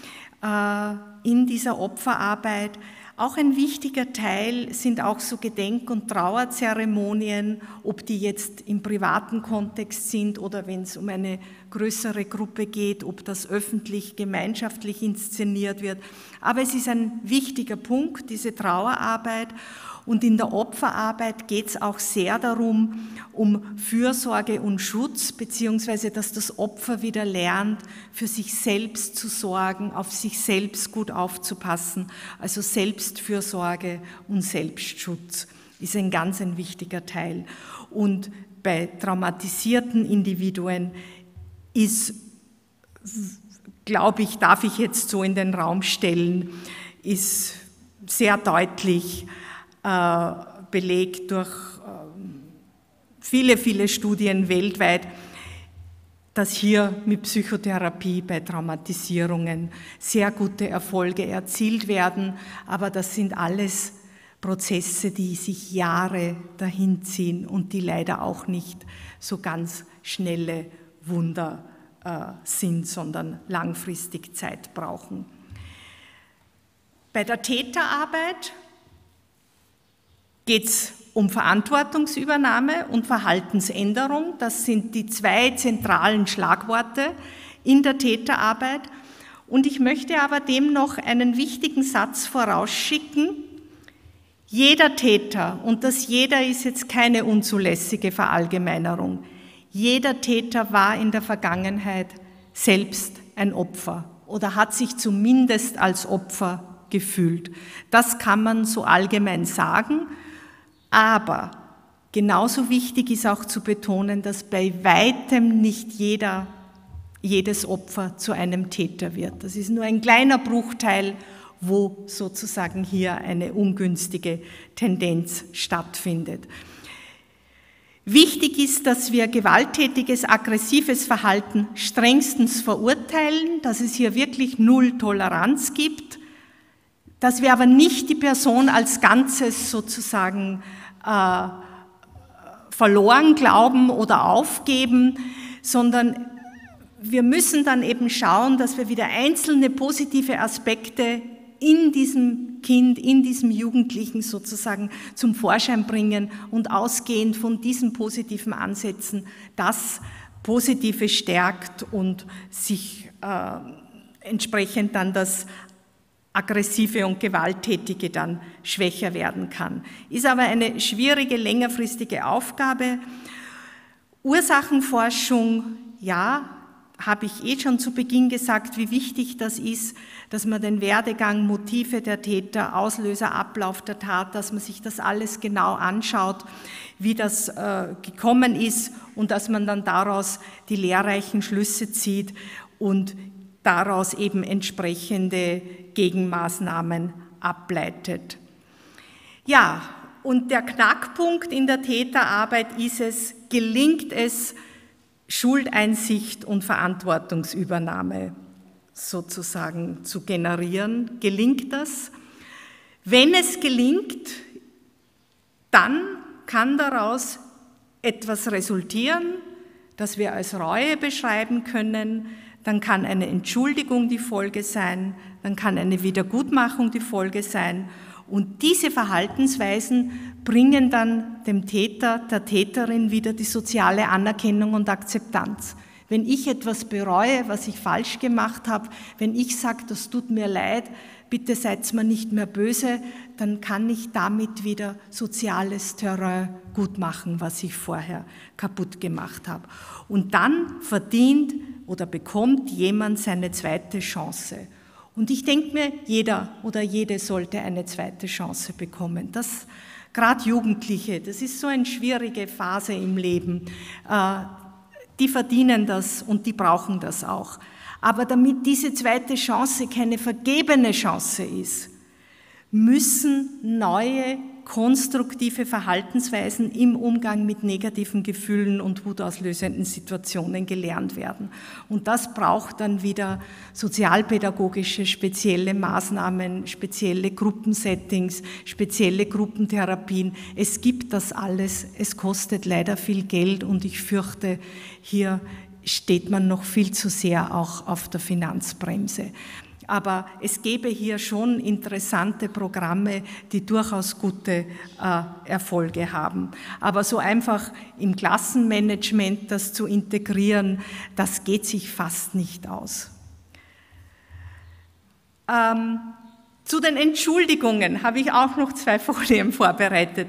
äh, in dieser Opferarbeit. Auch ein wichtiger Teil sind auch so Gedenk- und Trauerzeremonien, ob die jetzt im privaten Kontext sind oder wenn es um eine größere Gruppe geht, ob das öffentlich, gemeinschaftlich inszeniert wird. Aber es ist ein wichtiger Punkt, diese Trauerarbeit. Und in der Opferarbeit geht es auch sehr darum, um Fürsorge und Schutz, beziehungsweise dass das Opfer wieder lernt, für sich selbst zu sorgen, auf sich selbst gut aufzupassen. Also Selbstfürsorge und Selbstschutz ist ein ganz ein wichtiger Teil. Und bei traumatisierten Individuen ist, glaube ich, darf ich jetzt so in den Raum stellen, ist sehr deutlich belegt durch viele, viele Studien weltweit, dass hier mit Psychotherapie bei Traumatisierungen sehr gute Erfolge erzielt werden. Aber das sind alles Prozesse, die sich Jahre dahinziehen und die leider auch nicht so ganz schnelle Wunder äh, sind, sondern langfristig Zeit brauchen. Bei der Täterarbeit geht es um Verantwortungsübernahme und Verhaltensänderung. Das sind die zwei zentralen Schlagworte in der Täterarbeit. Und ich möchte aber dem noch einen wichtigen Satz vorausschicken. Jeder Täter, und das jeder ist jetzt keine unzulässige Verallgemeinerung, jeder Täter war in der Vergangenheit selbst ein Opfer oder hat sich zumindest als Opfer gefühlt. Das kann man so allgemein sagen. Aber genauso wichtig ist auch zu betonen, dass bei weitem nicht jeder, jedes Opfer zu einem Täter wird. Das ist nur ein kleiner Bruchteil, wo sozusagen hier eine ungünstige Tendenz stattfindet. Wichtig ist, dass wir gewalttätiges, aggressives Verhalten strengstens verurteilen, dass es hier wirklich null Toleranz gibt, dass wir aber nicht die Person als Ganzes sozusagen äh, verloren glauben oder aufgeben, sondern wir müssen dann eben schauen, dass wir wieder einzelne positive Aspekte in diesem Kind, in diesem Jugendlichen sozusagen zum Vorschein bringen und ausgehend von diesen positiven Ansätzen das Positive stärkt und sich äh, entsprechend dann das Aggressive und Gewalttätige dann schwächer werden kann. Ist aber eine schwierige, längerfristige Aufgabe. Ursachenforschung, ja, habe ich eh schon zu Beginn gesagt, wie wichtig das ist, dass man den Werdegang, Motive der Täter, Auslöser, Ablauf der Tat, dass man sich das alles genau anschaut, wie das äh, gekommen ist und dass man dann daraus die lehrreichen Schlüsse zieht und daraus eben entsprechende Gegenmaßnahmen ableitet. Ja, und der Knackpunkt in der Täterarbeit ist es, gelingt es, Schuldeinsicht und Verantwortungsübernahme sozusagen zu generieren. Gelingt das? Wenn es gelingt, dann kann daraus etwas resultieren, das wir als Reue beschreiben können. Dann kann eine Entschuldigung die Folge sein, dann kann eine Wiedergutmachung die Folge sein. Und diese Verhaltensweisen bringen dann dem Täter, der Täterin wieder die soziale Anerkennung und Akzeptanz. Wenn ich etwas bereue, was ich falsch gemacht habe, wenn ich sage, das tut mir leid, bitte seid mir nicht mehr böse, dann kann ich damit wieder soziales Terrain gut machen, was ich vorher kaputt gemacht habe. Und dann verdient oder bekommt jemand seine zweite Chance. Und ich denke mir, jeder oder jede sollte eine zweite Chance bekommen. Das, gerade Jugendliche, das ist so eine schwierige Phase im Leben. Äh, die verdienen das und die brauchen das auch. Aber damit diese zweite Chance keine vergebene Chance ist, müssen neue, konstruktive Verhaltensweisen im Umgang mit negativen Gefühlen und wutauslösenden Situationen gelernt werden. Und das braucht dann wieder sozialpädagogische spezielle Maßnahmen, spezielle Gruppensettings, spezielle Gruppentherapien. Es gibt das alles, es kostet leider viel Geld und ich fürchte, hier steht man noch viel zu sehr auch auf der Finanzbremse. Aber es gäbe hier schon interessante Programme, die durchaus gute äh, Erfolge haben. Aber so einfach im Klassenmanagement das zu integrieren, das geht sich fast nicht aus. Ähm, zu den Entschuldigungen habe ich auch noch zwei Folien vorbereitet.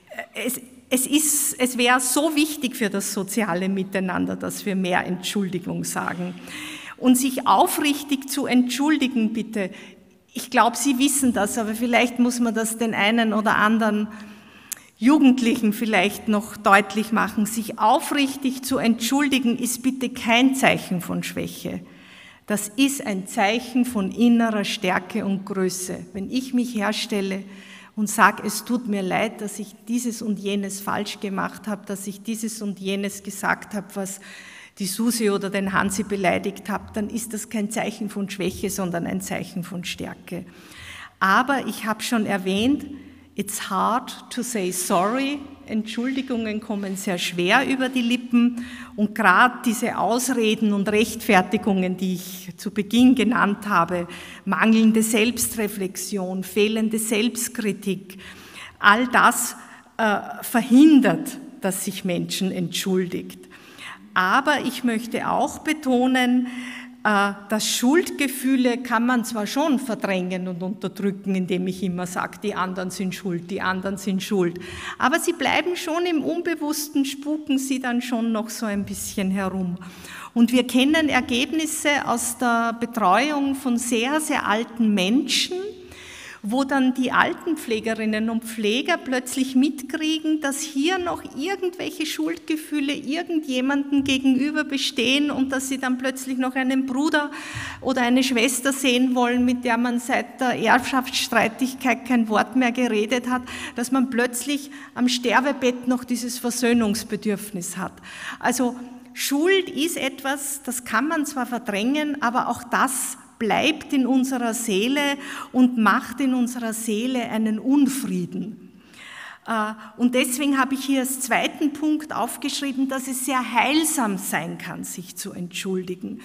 Es, es, ist, es wäre so wichtig für das soziale Miteinander, dass wir mehr Entschuldigung sagen. Und sich aufrichtig zu entschuldigen, bitte. Ich glaube, Sie wissen das, aber vielleicht muss man das den einen oder anderen Jugendlichen vielleicht noch deutlich machen. Sich aufrichtig zu entschuldigen, ist bitte kein Zeichen von Schwäche. Das ist ein Zeichen von innerer Stärke und Größe. Wenn ich mich herstelle und sage, es tut mir leid, dass ich dieses und jenes falsch gemacht habe, dass ich dieses und jenes gesagt habe, was die Susi oder den Hansi beleidigt habe, dann ist das kein Zeichen von Schwäche, sondern ein Zeichen von Stärke. Aber ich habe schon erwähnt, it's hard to say sorry. Entschuldigungen kommen sehr schwer über die Lippen und gerade diese Ausreden und Rechtfertigungen, die ich zu Beginn genannt habe, mangelnde Selbstreflexion, fehlende Selbstkritik, all das äh, verhindert, dass sich Menschen entschuldigt. Aber ich möchte auch betonen, dass Schuldgefühle kann man zwar schon verdrängen und unterdrücken, indem ich immer sage, die anderen sind schuld, die anderen sind schuld, aber sie bleiben schon im Unbewussten, spuken sie dann schon noch so ein bisschen herum. Und wir kennen Ergebnisse aus der Betreuung von sehr, sehr alten Menschen, wo dann die Altenpflegerinnen und Pfleger plötzlich mitkriegen, dass hier noch irgendwelche Schuldgefühle irgendjemandem gegenüber bestehen und dass sie dann plötzlich noch einen Bruder oder eine Schwester sehen wollen, mit der man seit der Erbschaftsstreitigkeit kein Wort mehr geredet hat, dass man plötzlich am Sterbebett noch dieses Versöhnungsbedürfnis hat. Also Schuld ist etwas, das kann man zwar verdrängen, aber auch das bleibt in unserer Seele und macht in unserer Seele einen Unfrieden. Und deswegen habe ich hier als zweiten Punkt aufgeschrieben, dass es sehr heilsam sein kann, sich zu entschuldigen.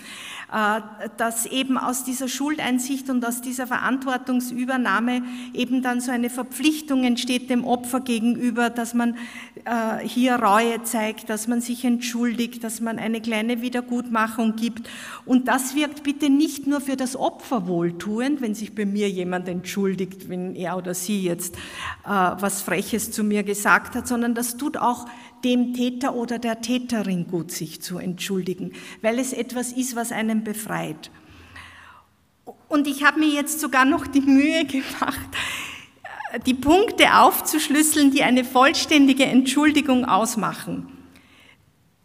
Dass eben aus dieser Schuldeinsicht und aus dieser Verantwortungsübernahme eben dann so eine Verpflichtung entsteht dem Opfer gegenüber, dass man hier Reue zeigt, dass man sich entschuldigt, dass man eine kleine Wiedergutmachung gibt. Und das wirkt bitte nicht nur für das Opfer wohltuend, wenn sich bei mir jemand entschuldigt, wenn er oder sie jetzt was Freches zu mir gesagt hat, sondern das tut auch dem Täter oder der Täterin gut, sich zu entschuldigen, weil es etwas ist, was einen befreit. Und ich habe mir jetzt sogar noch die Mühe gemacht, die Punkte aufzuschlüsseln, die eine vollständige Entschuldigung ausmachen.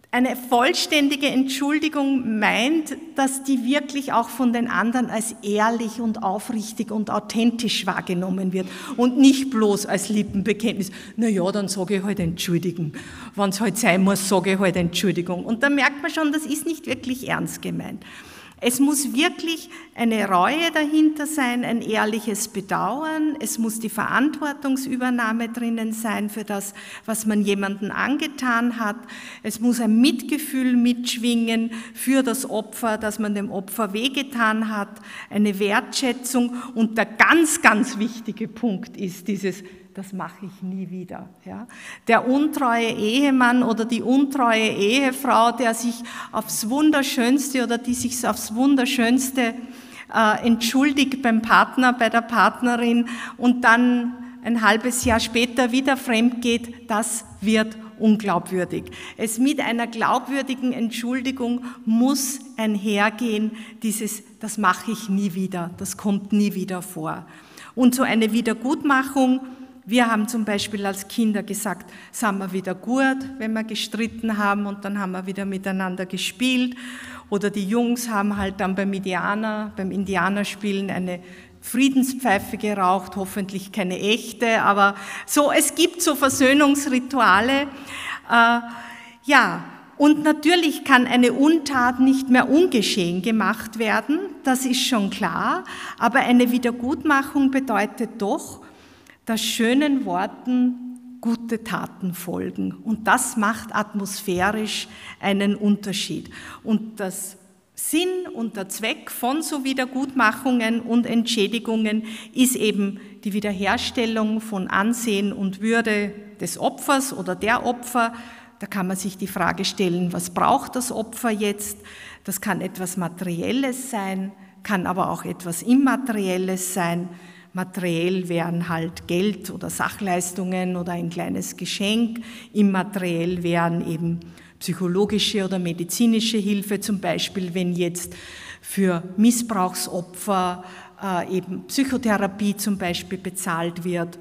Eine vollständige Entschuldigung meint, dass die wirklich auch von den anderen als ehrlich und aufrichtig und authentisch wahrgenommen wird und nicht bloß als Lippenbekenntnis. Na ja, dann sage ich halt Entschuldigung. Wenn es halt sein muss, sage ich halt Entschuldigung. Und da merkt man schon, das ist nicht wirklich ernst gemeint. Es muss wirklich eine Reue dahinter sein, ein ehrliches Bedauern. Es muss die Verantwortungsübernahme drinnen sein für das, was man jemandem angetan hat. Es muss ein Mitgefühl mitschwingen für das Opfer, dass man dem Opfer wehgetan hat, eine Wertschätzung. Und der ganz, ganz wichtige Punkt ist dieses: Das mache ich nie wieder. Ja. Der untreue Ehemann oder die untreue Ehefrau, der sich aufs Wunderschönste oder die sich aufs Wunderschönste äh, entschuldigt beim Partner, bei der Partnerin und dann ein halbes Jahr später wieder fremd geht, das wird unglaubwürdig. Es mit einer glaubwürdigen Entschuldigung muss einhergehen, dieses, das mache ich nie wieder, das kommt nie wieder vor. Und so eine Wiedergutmachung: Wir haben zum Beispiel als Kinder gesagt, sind wir wieder gut, wenn wir gestritten haben, und dann haben wir wieder miteinander gespielt. Oder die Jungs haben halt dann beim Indianer, beim Indianerspielen eine Friedenspfeife geraucht, hoffentlich keine echte, aber so, es gibt so Versöhnungsrituale. Äh, ja, und natürlich kann eine Untat nicht mehr ungeschehen gemacht werden, das ist schon klar, aber eine Wiedergutmachung bedeutet doch, dass schönen Worten gute Taten folgen. Und das macht atmosphärisch einen Unterschied. Und das Sinn und der Zweck von so Wiedergutmachungen und Entschädigungen ist eben die Wiederherstellung von Ansehen und Würde des Opfers oder der Opfer. Da kann man sich die Frage stellen, was braucht das Opfer jetzt? Das kann etwas Materielles sein, kann aber auch etwas Immaterielles sein. Materiell wären halt Geld oder Sachleistungen oder ein kleines Geschenk. Immateriell wären eben psychologische oder medizinische Hilfe, zum Beispiel wenn jetzt für Missbrauchsopfer äh, eben Psychotherapie zum Beispiel bezahlt wird.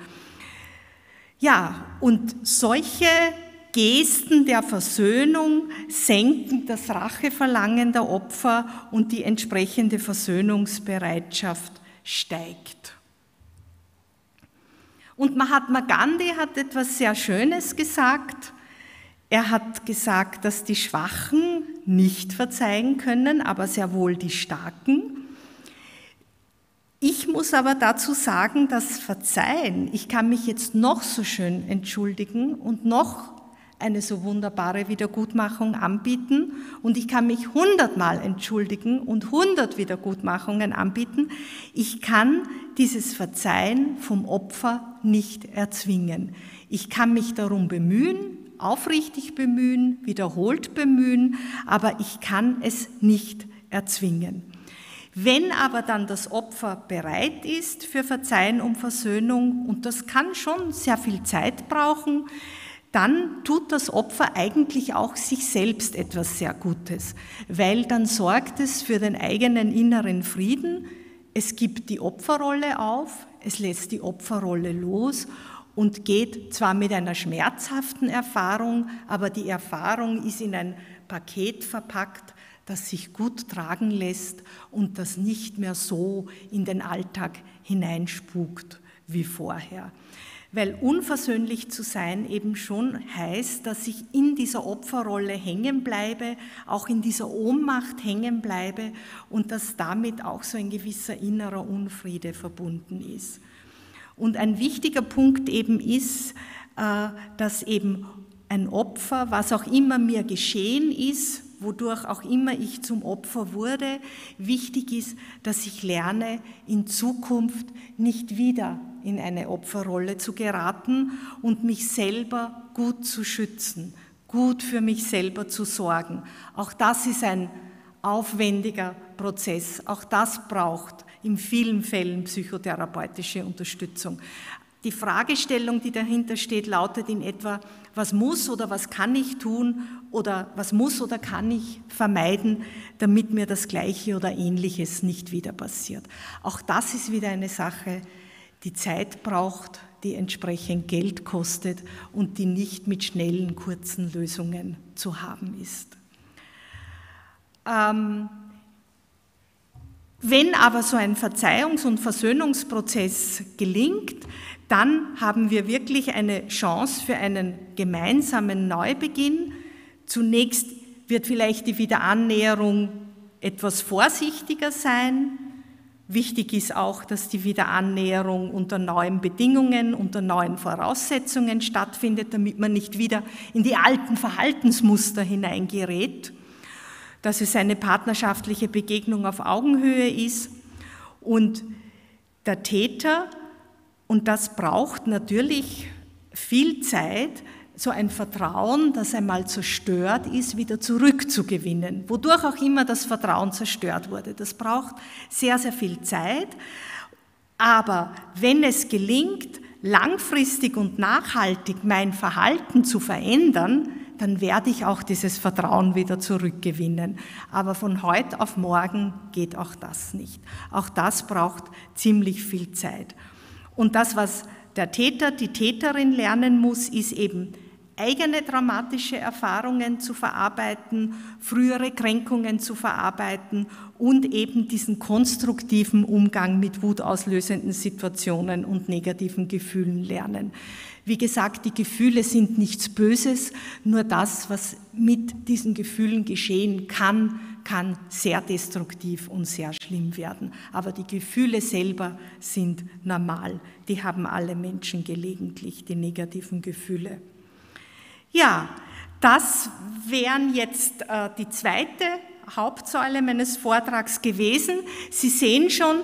Ja, und solche Gesten der Versöhnung senken das Racheverlangen der Opfer und die entsprechende Versöhnungsbereitschaft steigt. Und Mahatma Gandhi hat etwas sehr Schönes gesagt. Er hat gesagt, dass die Schwachen nicht verzeihen können, aber sehr wohl die Starken. Ich muss aber dazu sagen, dass Verzeihen, ich kann mich jetzt noch so schön entschuldigen und noch eine so wunderbare Wiedergutmachung anbieten und ich kann mich hundertmal entschuldigen und hundert Wiedergutmachungen anbieten. Ich kann dieses Verzeihen vom Opfer nicht erzwingen. Ich kann mich darum bemühen, aufrichtig bemühen, wiederholt bemühen, aber ich kann es nicht erzwingen. Wenn aber dann das Opfer bereit ist für Verzeihen und Versöhnung, und das kann schon sehr viel Zeit brauchen, dann tut das Opfer eigentlich auch sich selbst etwas sehr Gutes, weil dann sorgt es für den eigenen inneren Frieden. Es gibt die Opferrolle auf, es lässt die Opferrolle los und geht zwar mit einer schmerzhaften Erfahrung, aber die Erfahrung ist in ein Paket verpackt, das sich gut tragen lässt und das nicht mehr so in den Alltag hineinspukt wie vorher. Weil unversöhnlich zu sein eben schon heißt, dass ich in dieser Opferrolle hängen bleibe, auch in dieser Ohnmacht hängen bleibe und dass damit auch so ein gewisser innerer Unfriede verbunden ist. Und ein wichtiger Punkt eben ist, dass eben ein Opfer, was auch immer mir geschehen ist, wodurch auch immer ich zum Opfer wurde, wichtig ist, dass ich lerne, in Zukunft nicht wieder in eine Opferrolle zu geraten und mich selber gut zu schützen, gut für mich selber zu sorgen. Auch das ist ein aufwendiger Prozess, auch das braucht in vielen Fällen psychotherapeutische Unterstützung. Die Fragestellung, die dahinter steht, lautet in etwa, was muss oder was kann ich tun oder was muss oder kann ich vermeiden, damit mir das Gleiche oder Ähnliches nicht wieder passiert. Auch das ist wieder eine Sache, die Zeit braucht, die entsprechend Geld kostet und die nicht mit schnellen, kurzen Lösungen zu haben ist. Ähm, wenn aber so ein Verzeihungs- und Versöhnungsprozess gelingt, dann haben wir wirklich eine Chance für einen gemeinsamen Neubeginn. Zunächst wird vielleicht die Wiederannäherung etwas vorsichtiger sein. Wichtig ist auch, dass die Wiederannäherung unter neuen Bedingungen, unter neuen Voraussetzungen stattfindet, damit man nicht wieder in die alten Verhaltensmuster hineingerät, dass es eine partnerschaftliche Begegnung auf Augenhöhe ist und der Täter, und das braucht natürlich viel Zeit, so ein Vertrauen, das einmal zerstört ist, wieder zurückzugewinnen, wodurch auch immer das Vertrauen zerstört wurde. Das braucht sehr, sehr viel Zeit, aber wenn es gelingt, langfristig und nachhaltig mein Verhalten zu verändern, dann werde ich auch dieses Vertrauen wieder zurückgewinnen. Aber von heute auf morgen geht auch das nicht. Auch das braucht ziemlich viel Zeit. Und das, was der Täter, die Täterin lernen muss, ist eben eigene dramatische Erfahrungen zu verarbeiten, frühere Kränkungen zu verarbeiten und eben diesen konstruktiven Umgang mit wutauslösenden Situationen und negativen Gefühlen lernen. Wie gesagt, die Gefühle sind nichts Böses, nur das, was mit diesen Gefühlen geschehen kann, kann sehr destruktiv und sehr schlimm werden. Aber die Gefühle selber sind normal. Die haben alle Menschen gelegentlich, die negativen Gefühle. Ja, das wären jetzt äh, die zweite Hauptsäule meines Vortrags gewesen. Sie sehen schon,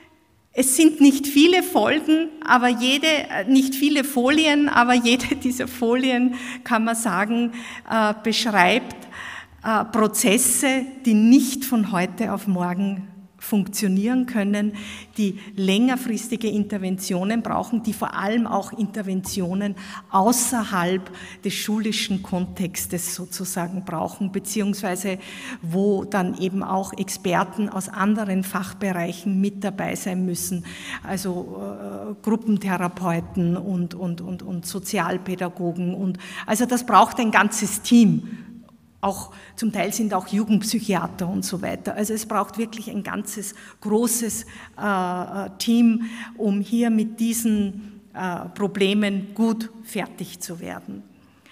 es sind nicht viele Folgen, aber jede, nicht viele Folien, aber jede dieser Folien, kann man sagen, äh, beschreibt äh, Prozesse, die nicht von heute auf morgen funktionieren können, die längerfristige Interventionen brauchen, die vor allem auch Interventionen außerhalb des schulischen Kontextes sozusagen brauchen, beziehungsweise wo dann eben auch Experten aus anderen Fachbereichen mit dabei sein müssen, also äh, Gruppentherapeuten und, und, und, und Sozialpädagogen. Und, also das braucht ein ganzes Team. Auch, zum Teil sind auch Jugendpsychiater und so weiter. Also es braucht wirklich ein ganzes, großes äh, Team, um hier mit diesen äh, Problemen gut fertig zu werden.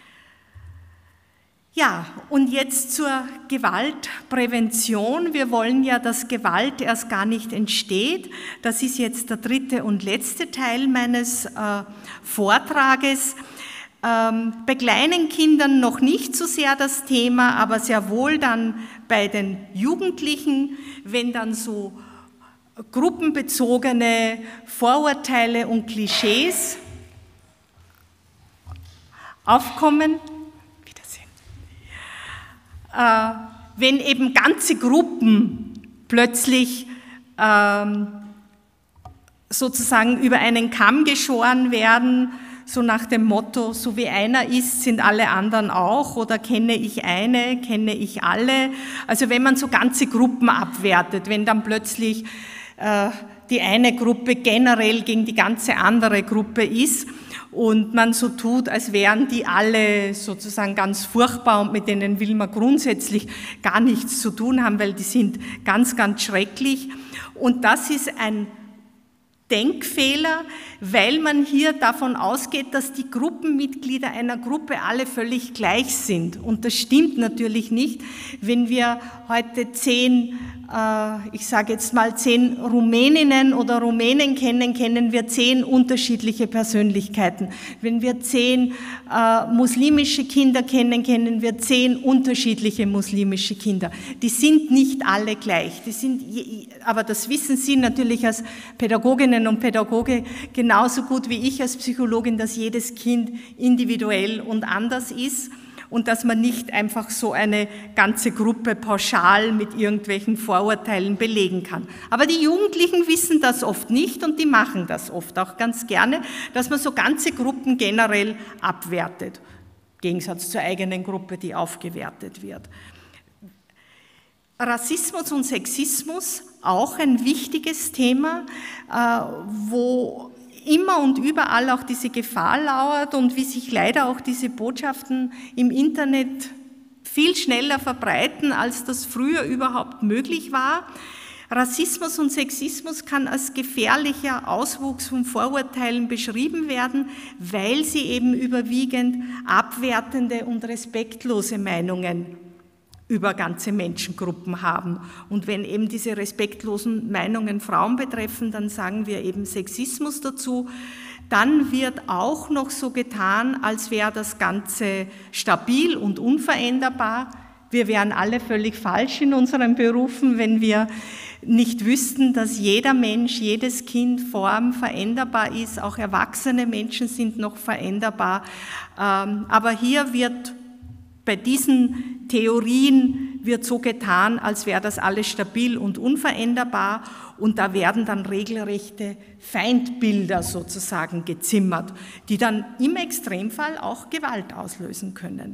Ja, und jetzt zur Gewaltprävention. Wir wollen ja, dass Gewalt erst gar nicht entsteht. Das ist jetzt der dritte und letzte Teil meines äh, Vortrages. Ähm, bei kleinen Kindern noch nicht so sehr das Thema, aber sehr wohl dann bei den Jugendlichen, wenn dann so gruppenbezogene Vorurteile und Klischees aufkommen, Wiedersehen. Äh, wenn eben ganze Gruppen plötzlich ähm, sozusagen über einen Kamm geschoren werden, so nach dem Motto, so wie einer ist, sind alle anderen auch, oder kenne ich eine, kenne ich alle. Also wenn man so ganze Gruppen abwertet, wenn dann plötzlich äh, die eine Gruppe generell gegen die ganze andere Gruppe ist und man so tut, als wären die alle sozusagen ganz furchtbar und mit denen will man grundsätzlich gar nichts zu tun haben, weil die sind ganz, ganz schrecklich. Und das ist ein Denkfehler, weil man hier davon ausgeht, dass die Gruppenmitglieder einer Gruppe alle völlig gleich sind. Und das stimmt natürlich nicht. Wenn wir heute zehn, äh, ich sage jetzt mal zehn Rumäninnen oder Rumänen kennen, kennen wir zehn unterschiedliche Persönlichkeiten. Wenn wir zehn äh, muslimische Kinder kennen, kennen wir zehn unterschiedliche muslimische Kinder. Die sind nicht alle gleich. Die sind, aber das wissen Sie natürlich als Pädagoginnen und Pädagoge genauso gut wie ich als Psychologin, dass jedes Kind individuell und anders ist und dass man nicht einfach so eine ganze Gruppe pauschal mit irgendwelchen Vorurteilen belegen kann. Aber die Jugendlichen wissen das oft nicht und die machen das oft auch ganz gerne, dass man so ganze Gruppen generell abwertet, im Gegensatz zur eigenen Gruppe, die aufgewertet wird. Rassismus und Sexismus, auch ein wichtiges Thema, wo immer und überall auch diese Gefahr lauert und wie sich leider auch diese Botschaften im Internet viel schneller verbreiten, als das früher überhaupt möglich war. Rassismus und Sexismus kann als gefährlicher Auswuchs von Vorurteilen beschrieben werden, weil sie eben überwiegend abwertende und respektlose Meinungen über ganze Menschengruppen haben. Und wenn eben diese respektlosen Meinungen Frauen betreffen, dann sagen wir eben Sexismus dazu. Dann wird auch noch so getan, als wäre das Ganze stabil und unveränderbar. Wir wären alle völlig falsch in unseren Berufen, wenn wir nicht wüssten, dass jeder Mensch, jedes Kind formveränderbar ist. Auch erwachsene Menschen sind noch veränderbar. Aber hier wird bei diesen Theorien wird so getan, als wäre das alles stabil und unveränderbar, und da werden dann regelrechte Feindbilder sozusagen gezimmert, die dann im Extremfall auch Gewalt auslösen können.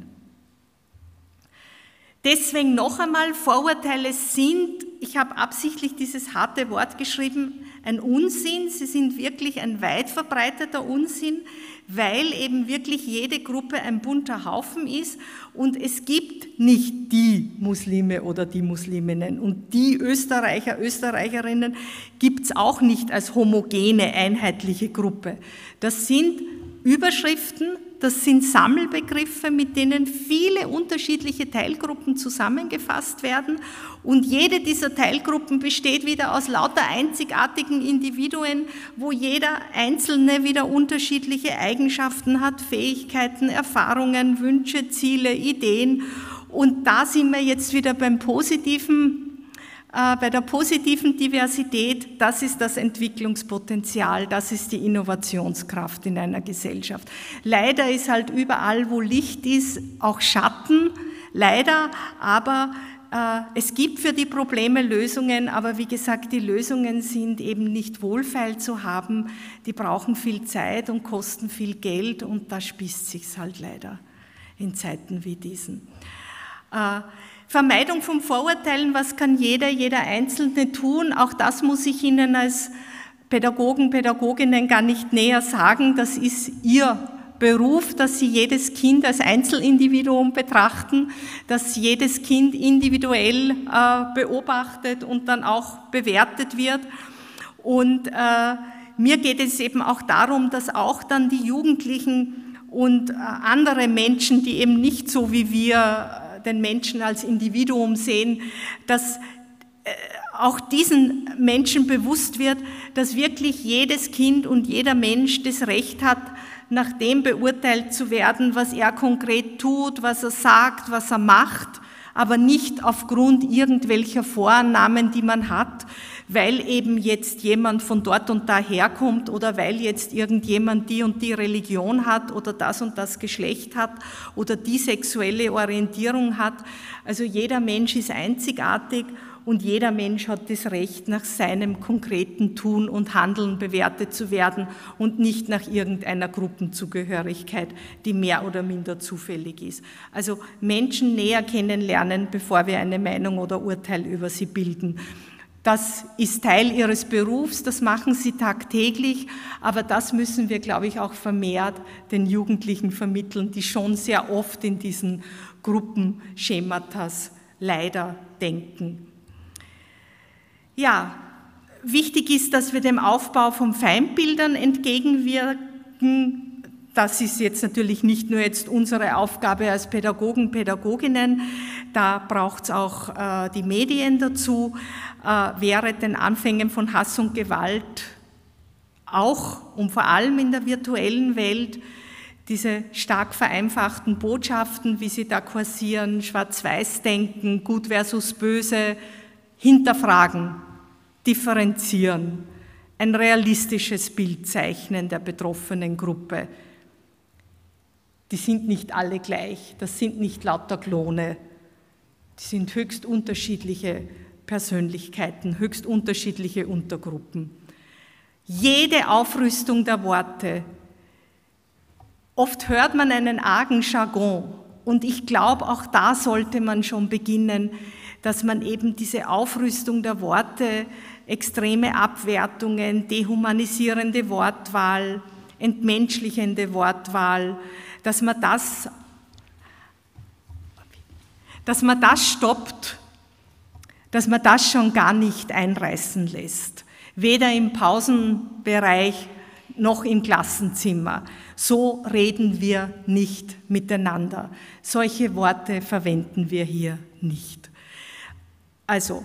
Deswegen noch einmal, Vorurteile sind, ich habe absichtlich dieses harte Wort geschrieben, ein Unsinn. Sie sind wirklich ein weit verbreiteter Unsinn, weil eben wirklich jede Gruppe ein bunter Haufen ist und es gibt nicht die Muslime oder die Musliminnen und die Österreicher, Österreicherinnen gibt es auch nicht als homogene, einheitliche Gruppe. Das sind Überschriften, das sind Sammelbegriffe, mit denen viele unterschiedliche Teilgruppen zusammengefasst werden und jede dieser Teilgruppen besteht wieder aus lauter einzigartigen Individuen, wo jeder Einzelne wieder unterschiedliche Eigenschaften hat, Fähigkeiten, Erfahrungen, Wünsche, Ziele, Ideen, und da sind wir jetzt wieder beim Positiven. Bei der positiven Diversität, das ist das Entwicklungspotenzial, das ist die Innovationskraft in einer Gesellschaft. Leider ist halt überall, wo Licht ist, auch Schatten, leider, aber äh, es gibt für die Probleme Lösungen, aber wie gesagt, die Lösungen sind eben nicht wohlfeil zu haben, die brauchen viel Zeit und kosten viel Geld und da spießt sich's halt leider in Zeiten wie diesen. Äh, Vermeidung von Vorurteilen, was kann jeder, jeder Einzelne tun? Auch das muss ich Ihnen als Pädagogen, Pädagoginnen gar nicht näher sagen. Das ist Ihr Beruf, dass Sie jedes Kind als Einzelindividuum betrachten, dass jedes Kind individuell äh, beobachtet und dann auch bewertet wird. Und äh, mir geht es eben auch darum, dass auch dann die Jugendlichen und äh, andere Menschen, die eben nicht so wie wir den Menschen als Individuum sehen, dass auch diesen Menschen bewusst wird, dass wirklich jedes Kind und jeder Mensch das Recht hat, nach dem beurteilt zu werden, was er konkret tut, was er sagt, was er macht, aber nicht aufgrund irgendwelcher Vorannahmen, die man hat, weil eben jetzt jemand von dort und da herkommt oder weil jetzt irgendjemand die und die Religion hat oder das und das Geschlecht hat oder die sexuelle Orientierung hat. Also jeder Mensch ist einzigartig und jeder Mensch hat das Recht, nach seinem konkreten Tun und Handeln bewertet zu werden und nicht nach irgendeiner Gruppenzugehörigkeit, die mehr oder minder zufällig ist. Also Menschen näher kennenlernen, bevor wir eine Meinung oder Urteil über sie bilden. Das ist Teil ihres Berufs, das machen sie tagtäglich, aber das müssen wir, glaube ich, auch vermehrt den Jugendlichen vermitteln, die schon sehr oft in diesen Gruppenschematas leider denken. Ja, wichtig ist, dass wir dem Aufbau von Feindbildern entgegenwirken. Das ist jetzt natürlich nicht nur jetzt unsere Aufgabe als Pädagogen, Pädagoginnen, da braucht es auch äh, die Medien dazu, äh, während den Anfängen von Hass und Gewalt, auch und vor allem in der virtuellen Welt, diese stark vereinfachten Botschaften, wie sie da kursieren, Schwarz-Weiß-Denken, Gut versus Böse, hinterfragen, differenzieren, ein realistisches Bild zeichnen der betroffenen Gruppe. Die sind nicht alle gleich, das sind nicht lauter Klone, die sind höchst unterschiedliche Persönlichkeiten, höchst unterschiedliche Untergruppen. Jede Aufrüstung der Worte, oft hört man einen argen Jargon und ich glaube, auch da sollte man schon beginnen, dass man eben diese Aufrüstung der Worte, extreme Abwertungen, dehumanisierende Wortwahl, entmenschlichende Wortwahl, dass man das, dass man das stoppt, dass man das schon gar nicht einreißen lässt. Weder im Pausenbereich noch im Klassenzimmer. So reden wir nicht miteinander. Solche Worte verwenden wir hier nicht. Also,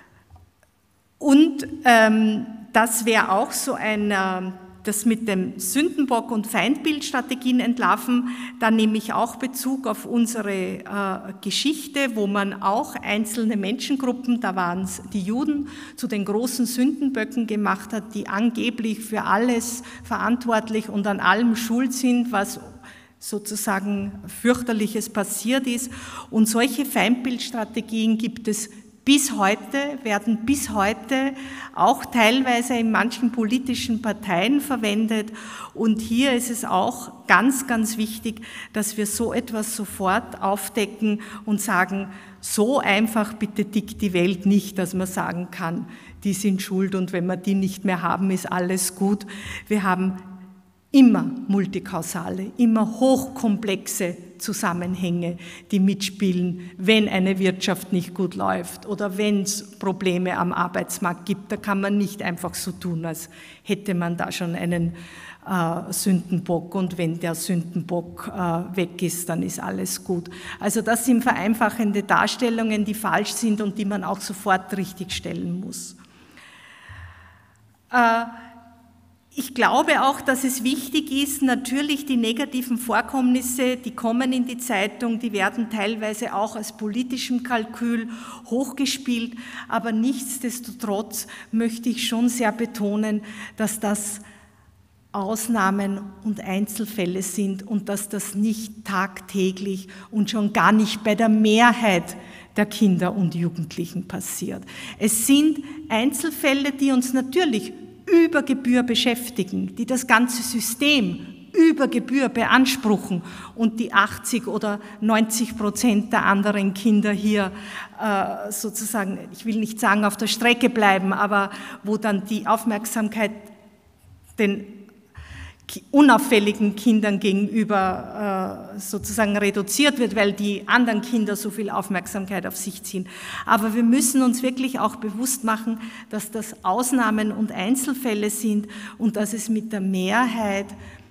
und ähm, das wäre auch so ein, äh, das mit dem Sündenbock- und Feindbildstrategien entlarven, da nehme ich auch Bezug auf unsere äh, Geschichte, wo man auch einzelne Menschengruppen, da waren es die Juden, zu den großen Sündenböcken gemacht hat, die angeblich für alles verantwortlich und an allem schuld sind, was sozusagen fürchterliches passiert ist. Und solche Feindbildstrategien gibt es bis heute, werden bis heute auch teilweise in manchen politischen Parteien verwendet. Und hier ist es auch ganz, ganz wichtig, dass wir so etwas sofort aufdecken und sagen, so einfach bitte tickt die Welt nicht, dass man sagen kann, die sind schuld und wenn wir die nicht mehr haben, ist alles gut. Wir haben immer multikausale, immer hochkomplexe Zusammenhänge, die mitspielen, wenn eine Wirtschaft nicht gut läuft oder wenn es Probleme am Arbeitsmarkt gibt. Da kann man nicht einfach so tun, als hätte man da schon einen äh, Sündenbock und wenn der Sündenbock äh, weg ist, dann ist alles gut. Also das sind vereinfachende Darstellungen, die falsch sind und die man auch sofort richtigstellen muss. Äh, Ich glaube auch, dass es wichtig ist, natürlich die negativen Vorkommnisse, die kommen in die Zeitung, die werden teilweise auch als politischem Kalkül hochgespielt, aber nichtsdestotrotz möchte ich schon sehr betonen, dass das Ausnahmen und Einzelfälle sind und dass das nicht tagtäglich und schon gar nicht bei der Mehrheit der Kinder und Jugendlichen passiert. Es sind Einzelfälle, die uns natürlich über Gebühr beschäftigen, die das ganze System über Gebühr beanspruchen und die achtzig oder neunzig Prozent der anderen Kinder hier äh, sozusagen, ich will nicht sagen auf der Strecke bleiben, aber wo dann die Aufmerksamkeit den unauffälligen Kindern gegenüber äh, sozusagen reduziert wird, weil die anderen Kinder so viel Aufmerksamkeit auf sich ziehen. Aber wir müssen uns wirklich auch bewusst machen, dass das Ausnahmen und Einzelfälle sind und dass es mit der Mehrheit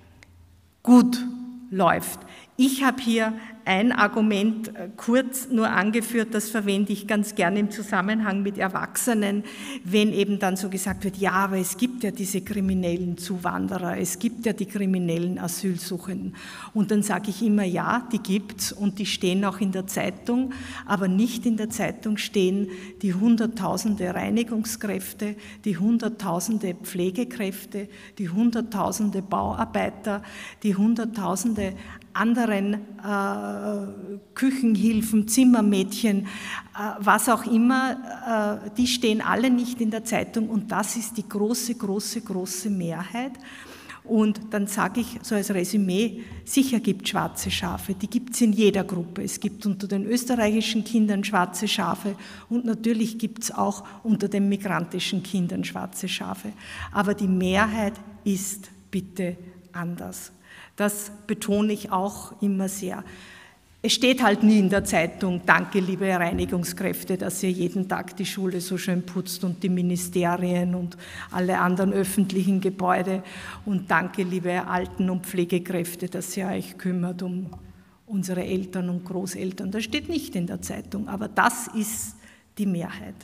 gut läuft. Ich habe hier ein Argument kurz nur angeführt, das verwende ich ganz gerne im Zusammenhang mit Erwachsenen, wenn eben dann so gesagt wird, ja, aber es gibt ja diese kriminellen Zuwanderer, es gibt ja die kriminellen Asylsuchenden. Und dann sage ich immer, ja, die gibt's und die stehen auch in der Zeitung, aber nicht in der Zeitung stehen die Hunderttausende Reinigungskräfte, die Hunderttausende Pflegekräfte, die Hunderttausende Bauarbeiter, die Hunderttausende anderen äh, Küchenhilfen, Zimmermädchen, äh, was auch immer, äh, die stehen alle nicht in der Zeitung und das ist die große, große, große Mehrheit. Und dann sage ich so als Resümee, sicher gibt es schwarze Schafe, die gibt es in jeder Gruppe. Es gibt unter den österreichischen Kindern schwarze Schafe und natürlich gibt es auch unter den migrantischen Kindern schwarze Schafe. Aber die Mehrheit ist bitte anders. Das betone ich auch immer sehr. Es steht halt nie in der Zeitung, danke liebe Reinigungskräfte, dass ihr jeden Tag die Schule so schön putzt und die Ministerien und alle anderen öffentlichen Gebäude und danke liebe Alten- und Pflegekräfte, dass ihr euch kümmert um unsere Eltern und Großeltern. Das steht nicht in der Zeitung, aber das ist die Mehrheit.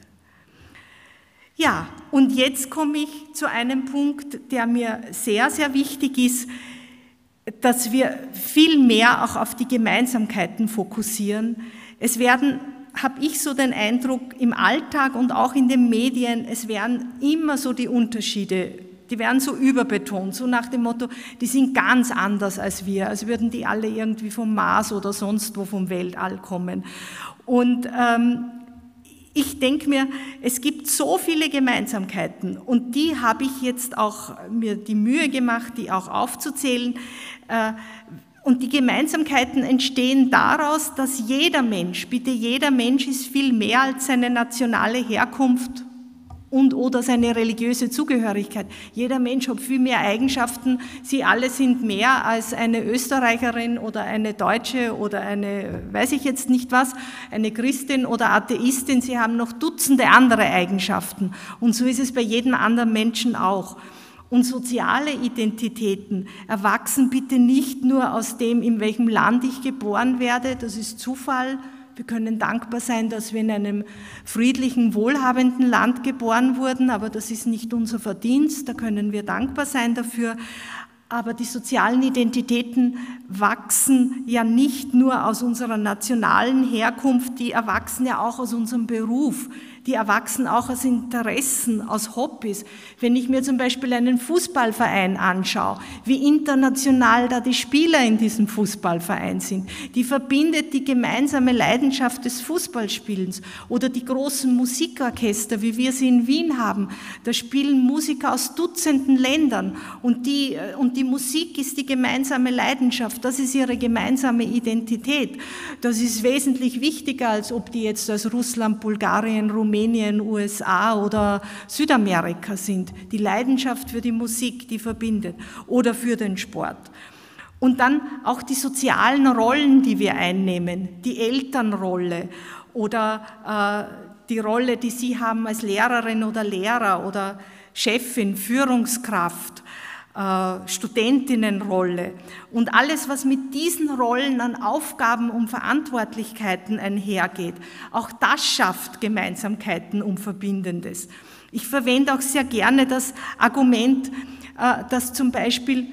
Ja, und jetzt komme ich zu einem Punkt, der mir sehr, sehr wichtig ist, dass wir viel mehr auch auf die Gemeinsamkeiten fokussieren. Es werden, habe ich so den Eindruck, im Alltag und auch in den Medien, es werden immer so die Unterschiede, die werden so überbetont, so nach dem Motto, die sind ganz anders als wir, als würden die alle irgendwie vom Mars oder sonst wo vom Weltall kommen. Und ähm, ich denke mir, es gibt so viele Gemeinsamkeiten und die habe ich jetzt auch mir die Mühe gemacht, die auch aufzuzählen. Und die Gemeinsamkeiten entstehen daraus, dass jeder Mensch, bitte jeder Mensch ist viel mehr als seine nationale Herkunft und oder seine religiöse Zugehörigkeit. Jeder Mensch hat viel mehr Eigenschaften. Sie alle sind mehr als eine Österreicherin oder eine Deutsche oder eine, weiß ich jetzt nicht was, eine Christin oder Atheistin. Sie haben noch Dutzende andere Eigenschaften. Und so ist es bei jedem anderen Menschen auch. Und soziale Identitäten erwachsen bitte nicht nur aus dem, in welchem Land ich geboren werde, das ist Zufall. Wir können dankbar sein, dass wir in einem friedlichen, wohlhabenden Land geboren wurden, aber das ist nicht unser Verdienst, da können wir dankbar sein dafür. Aber die sozialen Identitäten wachsen ja nicht nur aus unserer nationalen Herkunft, die erwachsen ja auch aus unserem Beruf. Die erwachsen auch aus Interessen, aus Hobbys. Wenn ich mir zum Beispiel einen Fußballverein anschaue, wie international da die Spieler in diesem Fußballverein sind, die verbindet die gemeinsame Leidenschaft des Fußballspielens oder die großen Musikorchester, wie wir sie in Wien haben. Da spielen Musiker aus Dutzenden Ländern und die, und die Musik ist die gemeinsame Leidenschaft, das ist ihre gemeinsame Identität. Das ist wesentlich wichtiger, als ob die jetzt aus Russland, Bulgarien, Rumänien, Rumänien, U S A oder Südamerika sind. Die Leidenschaft für die Musik, die verbindet, oder für den Sport. Und dann auch die sozialen Rollen, die wir einnehmen, die Elternrolle oder äh, die Rolle, die Sie haben als Lehrerin oder Lehrer oder Chefin, Führungskraft, äh, Studentinnenrolle und alles, was mit diesen Rollen an Aufgaben und Verantwortlichkeiten einhergeht. Auch das schafft Gemeinsamkeiten und Verbindendes. Ich verwende auch sehr gerne das Argument, äh, dass zum Beispiel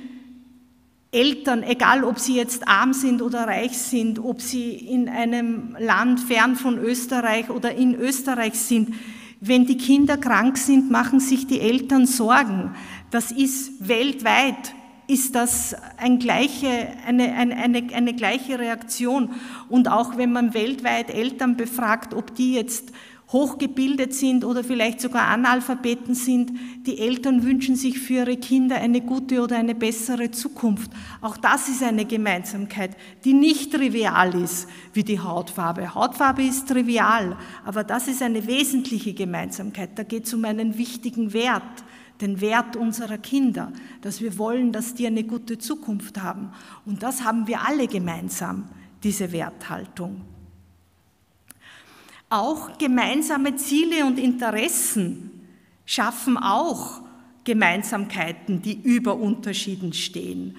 Eltern, egal ob sie jetzt arm sind oder reich sind, ob sie in einem Land fern von Österreich oder in Österreich sind, wenn die Kinder krank sind, machen sich die Eltern Sorgen. Das ist weltweit, ist das ein gleiche, eine, eine, eine, eine gleiche Reaktion. Und auch wenn man weltweit Eltern befragt, ob die jetzt hochgebildet sind oder vielleicht sogar Analphabeten sind, die Eltern wünschen sich für ihre Kinder eine gute oder eine bessere Zukunft. Auch das ist eine Gemeinsamkeit, die nicht trivial ist wie die Hautfarbe. Hautfarbe ist trivial, aber das ist eine wesentliche Gemeinsamkeit. Da geht es um einen wichtigen Wert, den Wert unserer Kinder, dass wir wollen, dass die eine gute Zukunft haben. Und das haben wir alle gemeinsam, diese Werthaltung. Auch gemeinsame Ziele und Interessen schaffen auch Gemeinsamkeiten, die über Unterschieden stehen.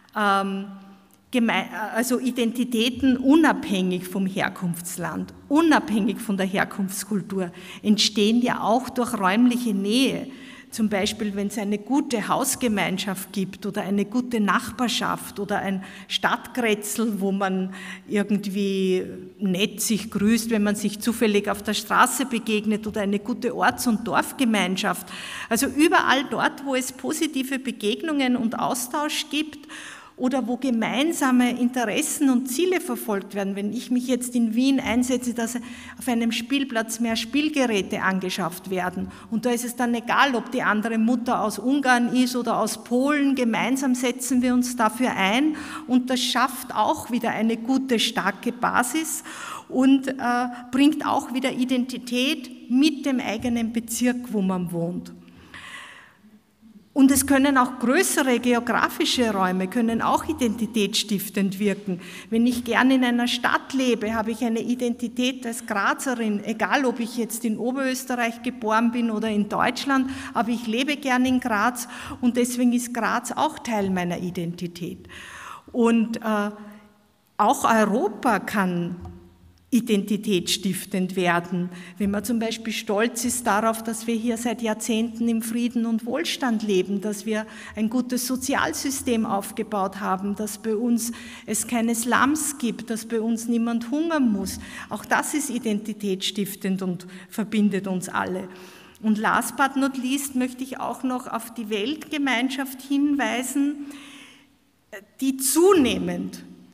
Also Identitäten unabhängig vom Herkunftsland, unabhängig von der Herkunftskultur, entstehen ja auch durch räumliche Nähe. Zum Beispiel, wenn es eine gute Hausgemeinschaft gibt oder eine gute Nachbarschaft oder ein Stadtkretzel, wo man irgendwie nett sich grüßt, wenn man sich zufällig auf der Straße begegnet oder eine gute Orts- und Dorfgemeinschaft. Also überall dort, wo es positive Begegnungen und Austausch gibt, oder wo gemeinsame Interessen und Ziele verfolgt werden. Wenn ich mich jetzt in Wien einsetze, dass auf einem Spielplatz mehr Spielgeräte angeschafft werden und da ist es dann egal, ob die andere Mutter aus Ungarn ist oder aus Polen, gemeinsam setzen wir uns dafür ein und das schafft auch wieder eine gute, starke Basis und äh, bringt auch wieder Identität mit dem eigenen Bezirk, wo man wohnt. Und es können auch größere geografische Räume, können auch identitätsstiftend wirken. Wenn ich gerne in einer Stadt lebe, habe ich eine Identität als Grazerin, egal ob ich jetzt in Oberösterreich geboren bin oder in Deutschland, aber ich lebe gerne in Graz und deswegen ist Graz auch Teil meiner Identität. Und äh, auch Europa kann identitätsstiftend werden, wenn man zum Beispiel stolz ist darauf, dass wir hier seit Jahrzehnten im Frieden und Wohlstand leben, dass wir ein gutes Sozialsystem aufgebaut haben, dass bei uns es keine Slums gibt, dass bei uns niemand hungern muss. Auch das ist identitätsstiftend und verbindet uns alle. Und last but not least möchte ich auch noch auf die Weltgemeinschaft hinweisen, die zunehmend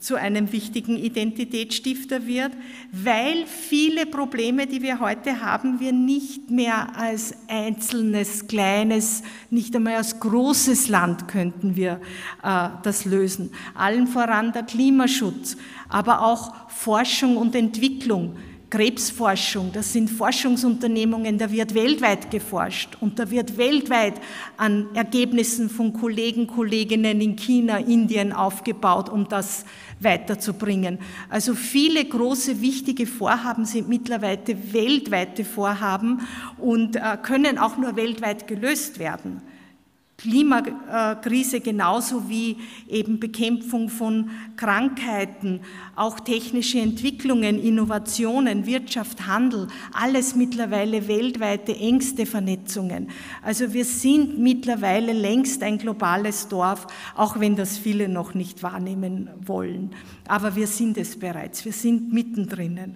zu einem wichtigen Identitätsstifter wird, weil viele Probleme, die wir heute haben, wir nicht mehr als einzelnes, kleines, nicht einmal als großes Land könnten wir äh, das lösen. Allen voran der Klimaschutz, aber auch Forschung und Entwicklung. Krebsforschung, das sind Forschungsunternehmungen, da wird weltweit geforscht und da wird weltweit an Ergebnissen von Kollegen, Kolleginnen in China, Indien aufgebaut, um das weiterzubringen. Also viele große, wichtige Vorhaben sind mittlerweile weltweite Vorhaben und können auch nur weltweit gelöst werden. Klimakrise genauso wie eben Bekämpfung von Krankheiten, auch technische Entwicklungen, Innovationen, Wirtschaft, Handel, alles mittlerweile weltweite engste Vernetzungen. Also wir sind mittlerweile längst ein globales Dorf, auch wenn das viele noch nicht wahrnehmen wollen. Aber wir sind es bereits, wir sind mittendrin.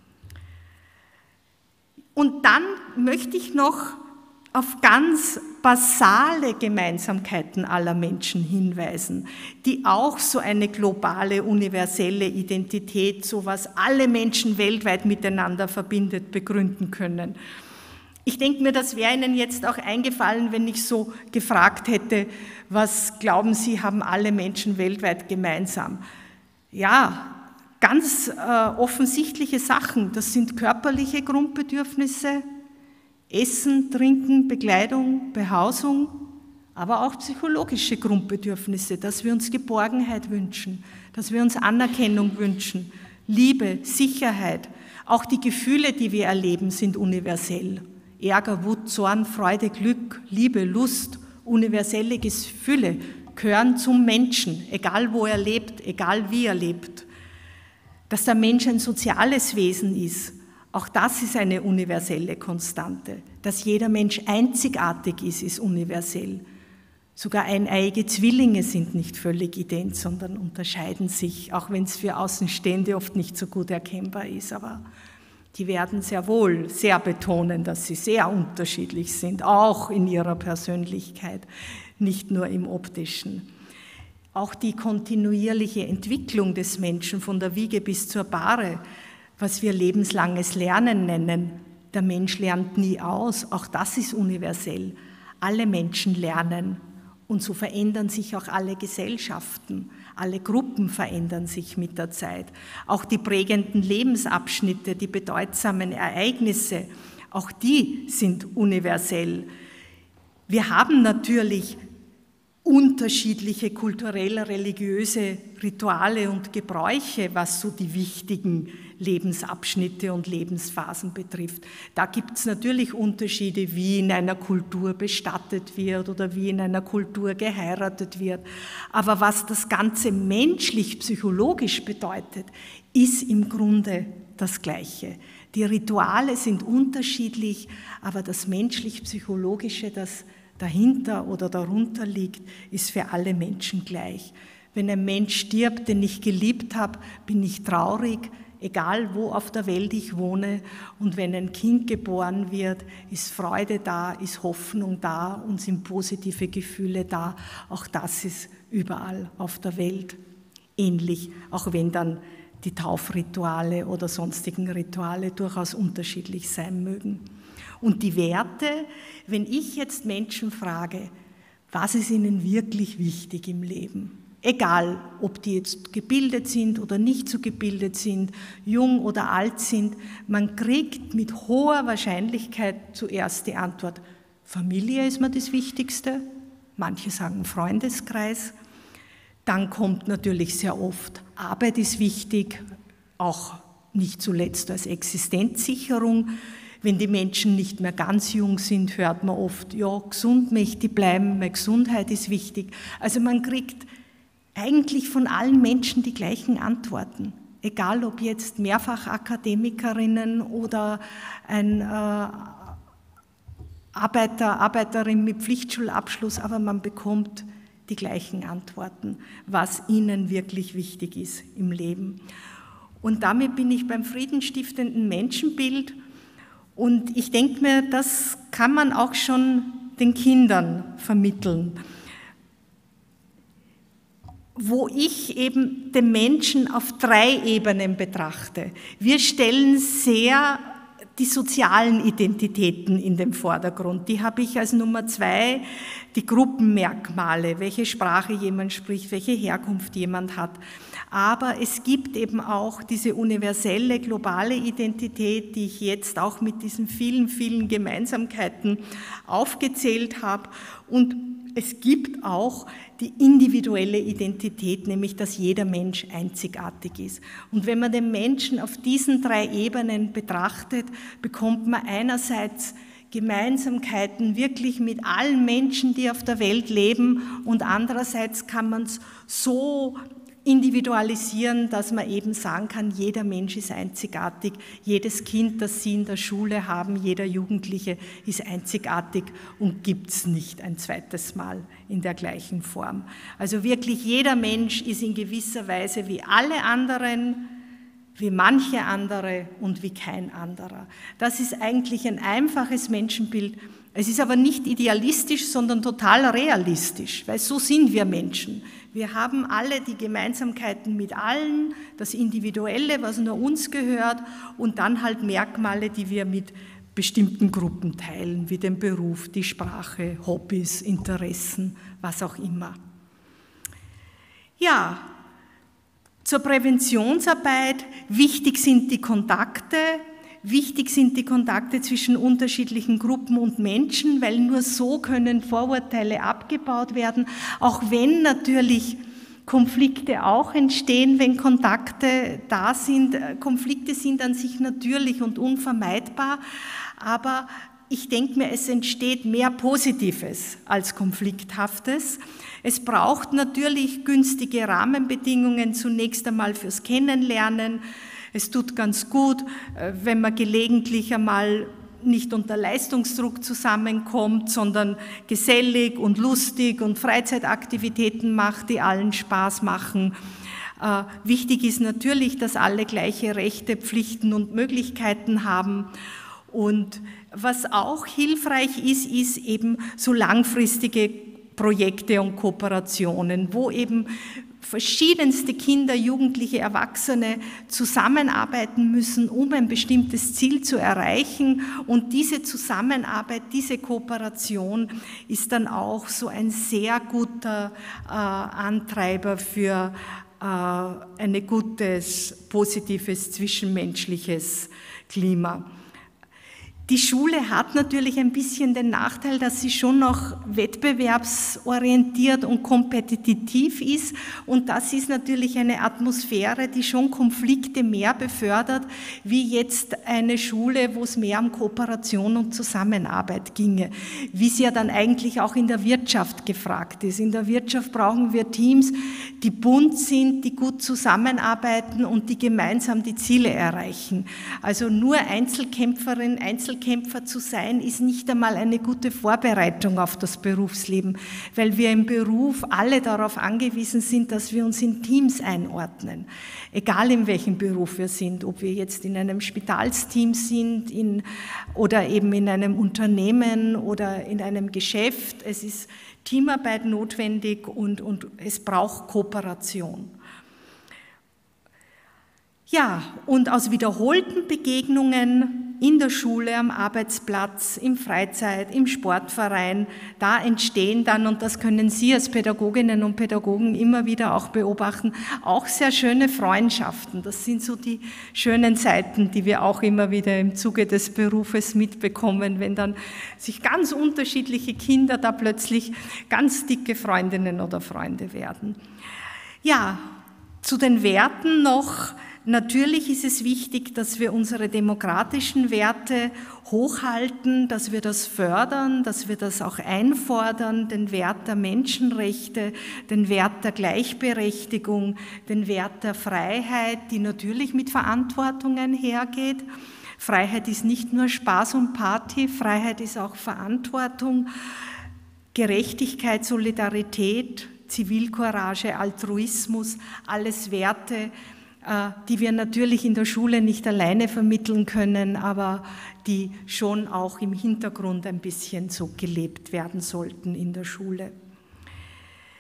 Und dann möchte ich noch auf ganz basale Gemeinsamkeiten aller Menschen hinweisen, die auch so eine globale, universelle Identität, so was alle Menschen weltweit miteinander verbindet, begründen können. Ich denke mir, das wäre Ihnen jetzt auch eingefallen, wenn ich so gefragt hätte, was glauben Sie, haben alle Menschen weltweit gemeinsam? Ja, ganz äh, offensichtliche Sachen, das sind körperliche Grundbedürfnisse, Essen, Trinken, Bekleidung, Behausung, aber auch psychologische Grundbedürfnisse, dass wir uns Geborgenheit wünschen, dass wir uns Anerkennung wünschen, Liebe, Sicherheit. Auch die Gefühle, die wir erleben, sind universell. Ärger, Wut, Zorn, Freude, Glück, Liebe, Lust, universelle Gefühle gehören zum Menschen, egal wo er lebt, egal wie er lebt. Dass der Mensch ein soziales Wesen ist, auch das ist eine universelle Konstante. Dass jeder Mensch einzigartig ist, ist universell. Sogar eineiige Zwillinge sind nicht völlig ident, sondern unterscheiden sich, auch wenn es für Außenstehende oft nicht so gut erkennbar ist. Aber die werden sehr wohl sehr betonen, dass sie sehr unterschiedlich sind, auch in ihrer Persönlichkeit, nicht nur im Optischen. Auch die kontinuierliche Entwicklung des Menschen von der Wiege bis zur Bahre, was wir lebenslanges Lernen nennen. Der Mensch lernt nie aus, auch das ist universell. Alle Menschen lernen und so verändern sich auch alle Gesellschaften, alle Gruppen verändern sich mit der Zeit. Auch die prägenden Lebensabschnitte, die bedeutsamen Ereignisse, auch die sind universell. Wir haben natürlich unterschiedliche kulturelle, religiöse Rituale und Gebräuche, was so die wichtigen Lebensabschnitte und Lebensphasen betrifft. Da gibt es natürlich Unterschiede, wie in einer Kultur bestattet wird oder wie in einer Kultur geheiratet wird. Aber was das Ganze menschlich, psychologisch bedeutet, ist im Grunde das Gleiche. Die Rituale sind unterschiedlich, aber das menschlich-psychologische, das dahinter oder darunter liegt, ist für alle Menschen gleich. Wenn ein Mensch stirbt, den ich geliebt habe, bin ich traurig, egal wo auf der Welt ich wohne. Und wenn ein Kind geboren wird, ist Freude da, ist Hoffnung da und sind positive Gefühle da. Auch das ist überall auf der Welt ähnlich, auch wenn dann die Taufrituale oder sonstigen Rituale durchaus unterschiedlich sein mögen. Und die Werte, wenn ich jetzt Menschen frage, was ist ihnen wirklich wichtig im Leben? Egal, ob die jetzt gebildet sind oder nicht so gebildet sind, jung oder alt sind, man kriegt mit hoher Wahrscheinlichkeit zuerst die Antwort, Familie ist mir das Wichtigste, manche sagen Freundeskreis. Dann kommt natürlich sehr oft, Arbeit ist wichtig, auch nicht zuletzt als Existenzsicherung. Wenn die Menschen nicht mehr ganz jung sind, hört man oft, ja, gesund möchte ich bleiben, meine Gesundheit ist wichtig. Also man kriegt eigentlich von allen Menschen die gleichen Antworten. Egal, ob jetzt Mehrfachakademikerinnen oder ein äh, Arbeiter, Arbeiterin mit Pflichtschulabschluss, aber man bekommt die gleichen Antworten, was ihnen wirklich wichtig ist im Leben. Und damit bin ich beim friedenstiftenden Menschenbild. Und ich denke mir, das kann man auch schon den Kindern vermitteln. wo ich eben den Menschen auf drei Ebenen betrachte. Wir stellen sehr die sozialen Identitäten in den Vordergrund. Die habe ich als Nummer zwei, die Gruppenmerkmale, welche Sprache jemand spricht, welche Herkunft jemand hat. Aber es gibt eben auch diese universelle, globale Identität, die ich jetzt auch mit diesen vielen, vielen Gemeinsamkeiten aufgezählt habe. Und es gibt auch die individuelle Identität, nämlich dass jeder Mensch einzigartig ist. Und wenn man den Menschen auf diesen drei Ebenen betrachtet, bekommt man einerseits Gemeinsamkeiten wirklich mit allen Menschen, die auf der Welt leben, und andererseits kann man es so individualisieren, dass man eben sagen kann, jeder Mensch ist einzigartig, jedes Kind, das Sie in der Schule haben, jeder Jugendliche ist einzigartig und gibt es nicht ein zweites Mal in der gleichen Form. Also wirklich jeder Mensch ist in gewisser Weise wie alle anderen, wie manche andere und wie kein anderer. Das ist eigentlich ein einfaches Menschenbild. Es ist aber nicht idealistisch, sondern total realistisch, weil so sind wir Menschen. Wir haben alle die Gemeinsamkeiten mit allen, das Individuelle, was nur uns gehört, und dann halt Merkmale, die wir mit bestimmten Gruppen teilen, wie den Beruf, die Sprache, Hobbys, Interessen, was auch immer. Ja, zur Präventionsarbeit, wichtig sind die Kontakte, wichtig sind die Kontakte zwischen unterschiedlichen Gruppen und Menschen, weil nur so können Vorurteile abgebaut werden, auch wenn natürlich Konflikte auch entstehen, wenn Kontakte da sind. Konflikte sind an sich natürlich und unvermeidbar, aber ich denke mir, es entsteht mehr Positives als Konflikthaftes. Es braucht natürlich günstige Rahmenbedingungen zunächst einmal fürs Kennenlernen. Es tut ganz gut, wenn man gelegentlich einmal nicht unter Leistungsdruck zusammenkommt, sondern gesellig und lustig und Freizeitaktivitäten macht, die allen Spaß machen. Äh, wichtig ist natürlich, dass alle gleiche Rechte, Pflichten und Möglichkeiten haben. Und was auch hilfreich ist, ist eben so langfristige Projekte und Kooperationen, wo eben verschiedenste Kinder, Jugendliche, Erwachsene zusammenarbeiten müssen, um ein bestimmtes Ziel zu erreichen. Und diese Zusammenarbeit, diese Kooperation ist dann auch so ein sehr guter äh, Antreiber für äh, ein gutes, positives, zwischenmenschliches Klima. Die Schule hat natürlich ein bisschen den Nachteil, dass sie schon noch wettbewerbsorientiert und kompetitiv ist, und das ist natürlich eine Atmosphäre, die schon Konflikte mehr befördert, wie jetzt eine Schule, wo es mehr um Kooperation und Zusammenarbeit ginge, wie es ja dann eigentlich auch in der Wirtschaft gefragt ist. In der Wirtschaft brauchen wir Teams, die bunt sind, die gut zusammenarbeiten und die gemeinsam die Ziele erreichen. Also nur Einzelkämpferin, Einzelkämpfer Kämpfer zu sein, ist nicht einmal eine gute Vorbereitung auf das Berufsleben, weil wir im Beruf alle darauf angewiesen sind, dass wir uns in Teams einordnen. Egal in welchem Beruf wir sind, ob wir jetzt in einem Spitalsteam sind in, oder eben in einem Unternehmen oder in einem Geschäft. Es ist Teamarbeit notwendig und, und es braucht Kooperation. Ja, und aus wiederholten Begegnungen in der Schule, am Arbeitsplatz, im Freizeit, im Sportverein, da entstehen dann, und das können Sie als Pädagoginnen und Pädagogen immer wieder auch beobachten, auch sehr schöne Freundschaften. Das sind so die schönen Seiten, die wir auch immer wieder im Zuge des Berufes mitbekommen, wenn dann sich ganz unterschiedliche Kinder da plötzlich ganz dicke Freundinnen oder Freunde werden. Ja, zu den Werten noch. Natürlich ist es wichtig, dass wir unsere demokratischen Werte hochhalten, dass wir das fördern, dass wir das auch einfordern, den Wert der Menschenrechte, den Wert der Gleichberechtigung, den Wert der Freiheit, die natürlich mit Verantwortungen hergeht. Freiheit ist nicht nur Spaß und Party, Freiheit ist auch Verantwortung, Gerechtigkeit, Solidarität, Zivilcourage, Altruismus, alles Werte, die wir natürlich in der Schule nicht alleine vermitteln können, aber die schon auch im Hintergrund ein bisschen so gelebt werden sollten in der Schule.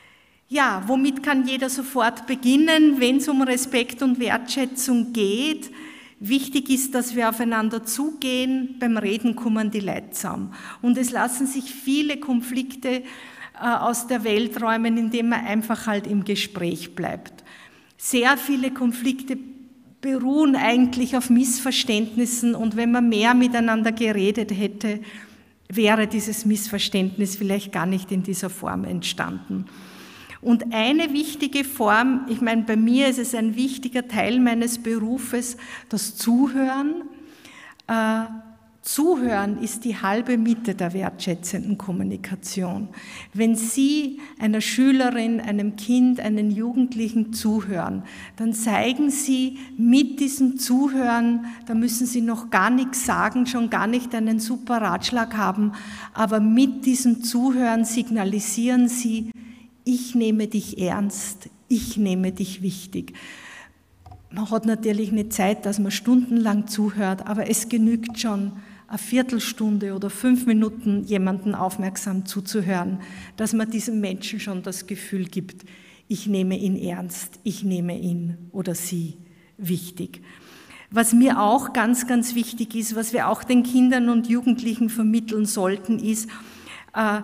Ja, womit kann jeder sofort beginnen, wenn es um Respekt und Wertschätzung geht? Wichtig ist, dass wir aufeinander zugehen. Beim Reden kommen die Leute zusammen. Und es lassen sich viele Konflikte äh, aus der Welt räumen, indem man einfach halt im Gespräch bleibt. Sehr viele Konflikte beruhen eigentlich auf Missverständnissen, und wenn man mehr miteinander geredet hätte, wäre dieses Missverständnis vielleicht gar nicht in dieser Form entstanden. Und eine wichtige Form, ich meine, bei mir ist es ein wichtiger Teil meines Berufes, das Zuhören. Äh, Zuhören ist die halbe Miete der wertschätzenden Kommunikation. Wenn Sie einer Schülerin, einem Kind, einem Jugendlichen zuhören, dann zeigen Sie mit diesem Zuhören, da müssen Sie noch gar nichts sagen, schon gar nicht einen super Ratschlag haben, aber mit diesem Zuhören signalisieren Sie, ich nehme dich ernst, ich nehme dich wichtig. Man hat natürlich nicht Zeit, dass man stundenlang zuhört, aber es genügt schon, eine Viertelstunde oder fünf Minuten jemanden aufmerksam zuzuhören, dass man diesem Menschen schon das Gefühl gibt, ich nehme ihn ernst, ich nehme ihn oder sie wichtig. Was mir auch ganz, ganz wichtig ist, was wir auch den Kindern und Jugendlichen vermitteln sollten, ist, äh,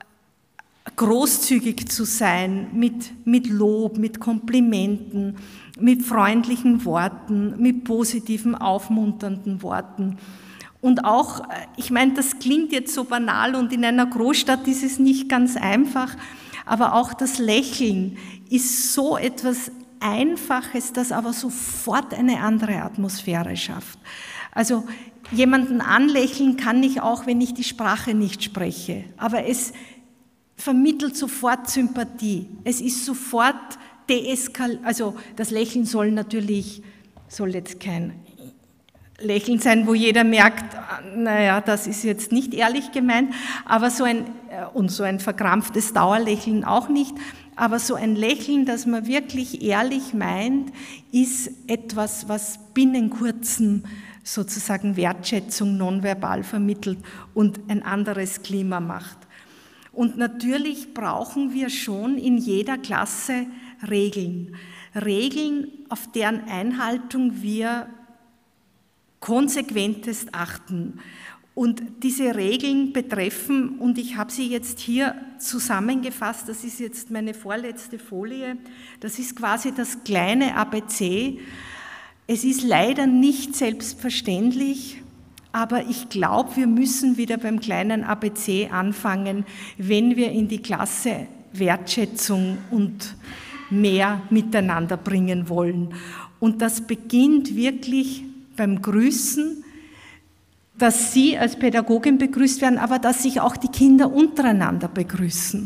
großzügig zu sein mit, mit Lob, mit Komplimenten, mit freundlichen Worten, mit positiven, aufmunternden Worten. Und auch, ich meine, das klingt jetzt so banal und in einer Großstadt ist es nicht ganz einfach, aber auch das Lächeln ist so etwas Einfaches, das aber sofort eine andere Atmosphäre schafft. Also jemanden anlächeln kann ich auch, wenn ich die Sprache nicht spreche, aber es vermittelt sofort Sympathie. Es ist sofort deeskal, also das Lächeln soll natürlich, soll jetzt kein Lächeln sein, wo jeder merkt, naja, das ist jetzt nicht ehrlich gemeint, aber so ein, und so ein verkrampftes Dauerlächeln auch nicht, aber so ein Lächeln, das man wirklich ehrlich meint, ist etwas, was binnen kurzem sozusagen Wertschätzung nonverbal vermittelt und ein anderes Klima macht. Und natürlich brauchen wir schon in jeder Klasse Regeln. Regeln, auf deren Einhaltung wir konsequentest achten. Und diese Regeln betreffen, und ich habe sie jetzt hier zusammengefasst, das ist jetzt meine vorletzte Folie, das ist quasi das kleine A B C. Es ist leider nicht selbstverständlich, aber ich glaube, wir müssen wieder beim kleinen A B C anfangen, wenn wir in die Klasse Wertschätzung und mehr miteinander bringen wollen. Und das beginnt wirklich beim Grüßen, dass Sie als Pädagogin begrüßt werden, aber dass sich auch die Kinder untereinander begrüßen.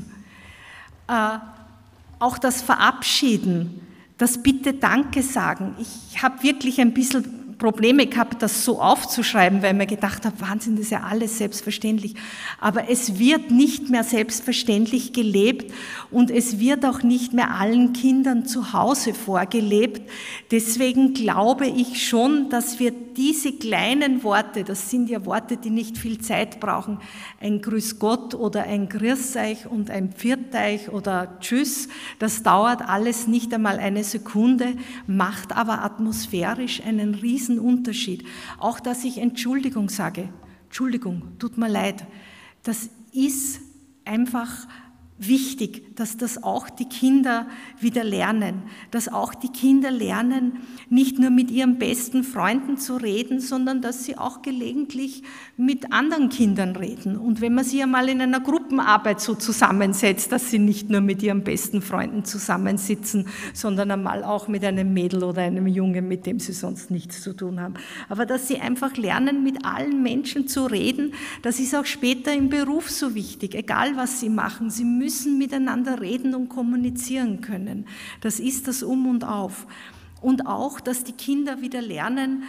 Äh, auch das Verabschieden, das Bitte Danke sagen. Ich habe wirklich ein bisschen Probleme gehabt, das so aufzuschreiben, weil ich mir gedacht habe, Wahnsinn, das ist ja alles selbstverständlich. Aber es wird nicht mehr selbstverständlich gelebt und es wird auch nicht mehr allen Kindern zu Hause vorgelebt. Deswegen glaube ich schon, dass wir diese kleinen Worte, das sind ja Worte, die nicht viel Zeit brauchen, ein Grüß Gott oder ein Grüß euch und ein Pfiat euch oder Tschüss, das dauert alles nicht einmal eine Sekunde, macht aber atmosphärisch einen riesen Unterschied. Auch, dass ich Entschuldigung sage. Entschuldigung, tut mir leid. Das ist einfach wichtig, dass das auch die Kinder wieder lernen. Dass auch die Kinder lernen, nicht nur mit ihren besten Freunden zu reden, sondern dass sie auch gelegentlich mit anderen Kindern reden. Und wenn man sie einmal in einer Gruppenarbeit so zusammensetzt, dass sie nicht nur mit ihren besten Freunden zusammensitzen, sondern einmal auch mit einem Mädel oder einem Jungen, mit dem sie sonst nichts zu tun haben. Aber dass sie einfach lernen, mit allen Menschen zu reden, das ist auch später im Beruf so wichtig, egal was sie machen. Sie müssen miteinander reden und kommunizieren können. Das ist das Um und Auf. Und auch, dass die Kinder wieder lernen,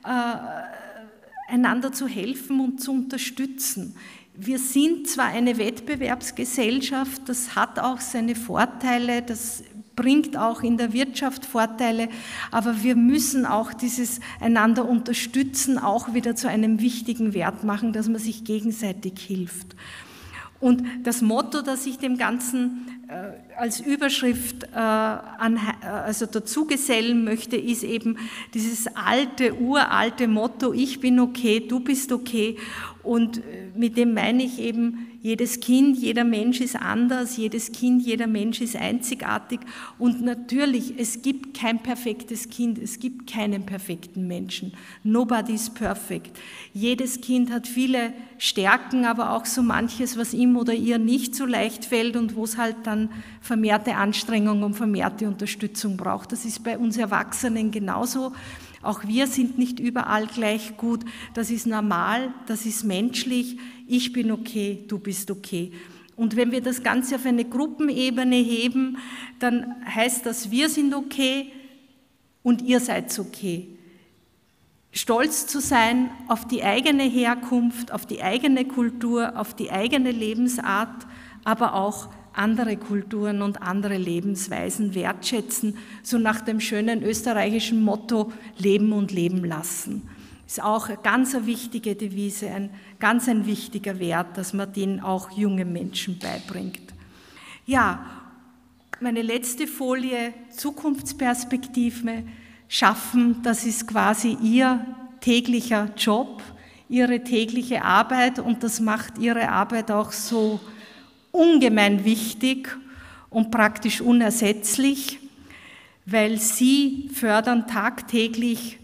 äh, einander zu helfen und zu unterstützen. Wir sind zwar eine Wettbewerbsgesellschaft, das hat auch seine Vorteile, das bringt auch in der Wirtschaft Vorteile, aber wir müssen auch dieses einander unterstützen auch wieder zu einem wichtigen Wert machen, dass man sich gegenseitig hilft. Und das Motto, das ich dem Ganzen als Überschrift äh, an, also dazu gesellen möchte, ist eben dieses alte, uralte Motto, ich bin okay, du bist okay. Und mit dem meine ich eben, jedes Kind, jeder Mensch ist anders, jedes Kind, jeder Mensch ist einzigartig. Und natürlich, es gibt kein perfektes Kind, es gibt keinen perfekten Menschen. Nobody is perfect. Jedes Kind hat viele Stärken, aber auch so manches, was ihm oder ihr nicht so leicht fällt und wo es halt dann vermehrte Anstrengung und vermehrte Unterstützung braucht. Das ist bei uns Erwachsenen genauso. Auch wir sind nicht überall gleich gut. Das ist normal, das ist menschlich. Ich bin okay, du bist okay. Und wenn wir das Ganze auf eine Gruppenebene heben, dann heißt das, wir sind okay und ihr seid okay. Stolz zu sein auf die eigene Herkunft, auf die eigene Kultur, auf die eigene Lebensart, aber auch andere Kulturen und andere Lebensweisen wertschätzen, so nach dem schönen österreichischen Motto Leben und Leben lassen. Ist auch eine ganz wichtige Devise, ein ganz ein wichtiger Wert, dass man den auch jungen Menschen beibringt. Ja, meine letzte Folie, Zukunftsperspektive schaffen, das ist quasi ihr täglicher Job, ihre tägliche Arbeit und das macht ihre Arbeit auch so ungemein wichtig und praktisch unersetzlich, weil sie fördern tagtäglich,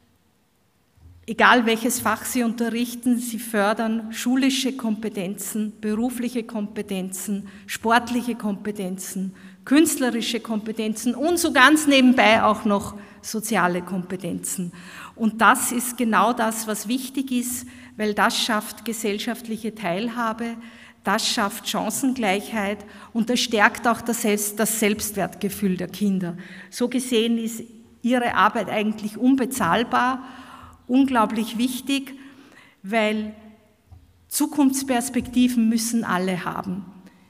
egal welches Fach sie unterrichten, sie fördern schulische Kompetenzen, berufliche Kompetenzen, sportliche Kompetenzen, künstlerische Kompetenzen und so ganz nebenbei auch noch soziale Kompetenzen. Und das ist genau das, was wichtig ist, weil das schafft gesellschaftliche Teilhabe, das schafft Chancengleichheit und das stärkt auch das Selbstwertgefühl der Kinder. So gesehen ist ihre Arbeit eigentlich unbezahlbar, unglaublich wichtig, weil Zukunftsperspektiven müssen alle haben.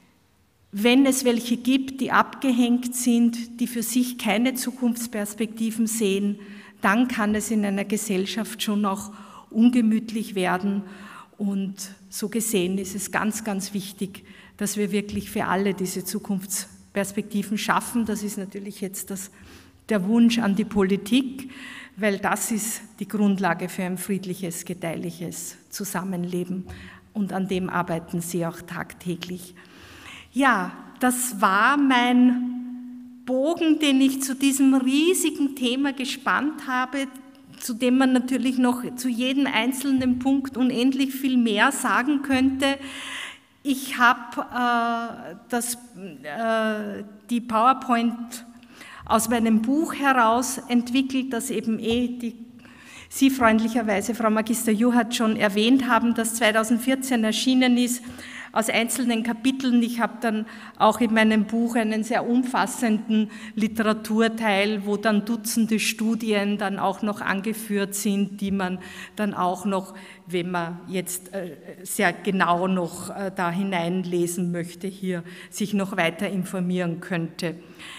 Wenn es welche gibt, die abgehängt sind, die für sich keine Zukunftsperspektiven sehen, dann kann es in einer Gesellschaft schon auch ungemütlich werden. Und so gesehen ist es ganz, ganz wichtig, dass wir wirklich für alle diese Zukunftsperspektiven schaffen. Das ist natürlich jetzt das, der Wunsch an die Politik, weil das ist die Grundlage für ein friedliches, gedeihliches Zusammenleben. Und an dem arbeiten Sie auch tagtäglich. Ja, das war mein Bogen, den ich zu diesem riesigen Thema gespannt habe, zu dem man natürlich noch zu jedem einzelnen Punkt unendlich viel mehr sagen könnte. Ich habe äh, das, äh, die PowerPoint aus meinem Buch heraus entwickelt, das eben eh die, Sie freundlicherweise, Frau Magister Juhart, schon erwähnt haben, das zweitausendvierzehn erschienen ist, aus einzelnen Kapiteln. Ich habe dann auch in meinem Buch einen sehr umfassenden Literaturteil, wo dann Dutzende Studien dann auch noch angeführt sind, die man dann auch noch, wenn man jetzt sehr genau noch da hineinlesen möchte, hier sich noch weiter informieren könnte.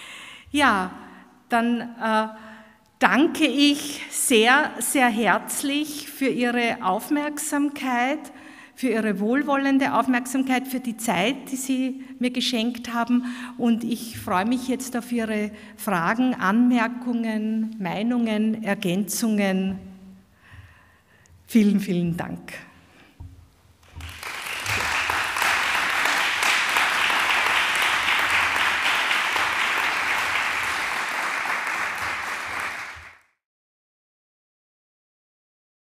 Ja, dann äh, danke ich sehr, sehr herzlich für Ihre Aufmerksamkeit, für Ihre wohlwollende Aufmerksamkeit, für die Zeit, die Sie mir geschenkt haben. Und ich freue mich jetzt auf Ihre Fragen, Anmerkungen, Meinungen, Ergänzungen. Vielen, vielen Dank.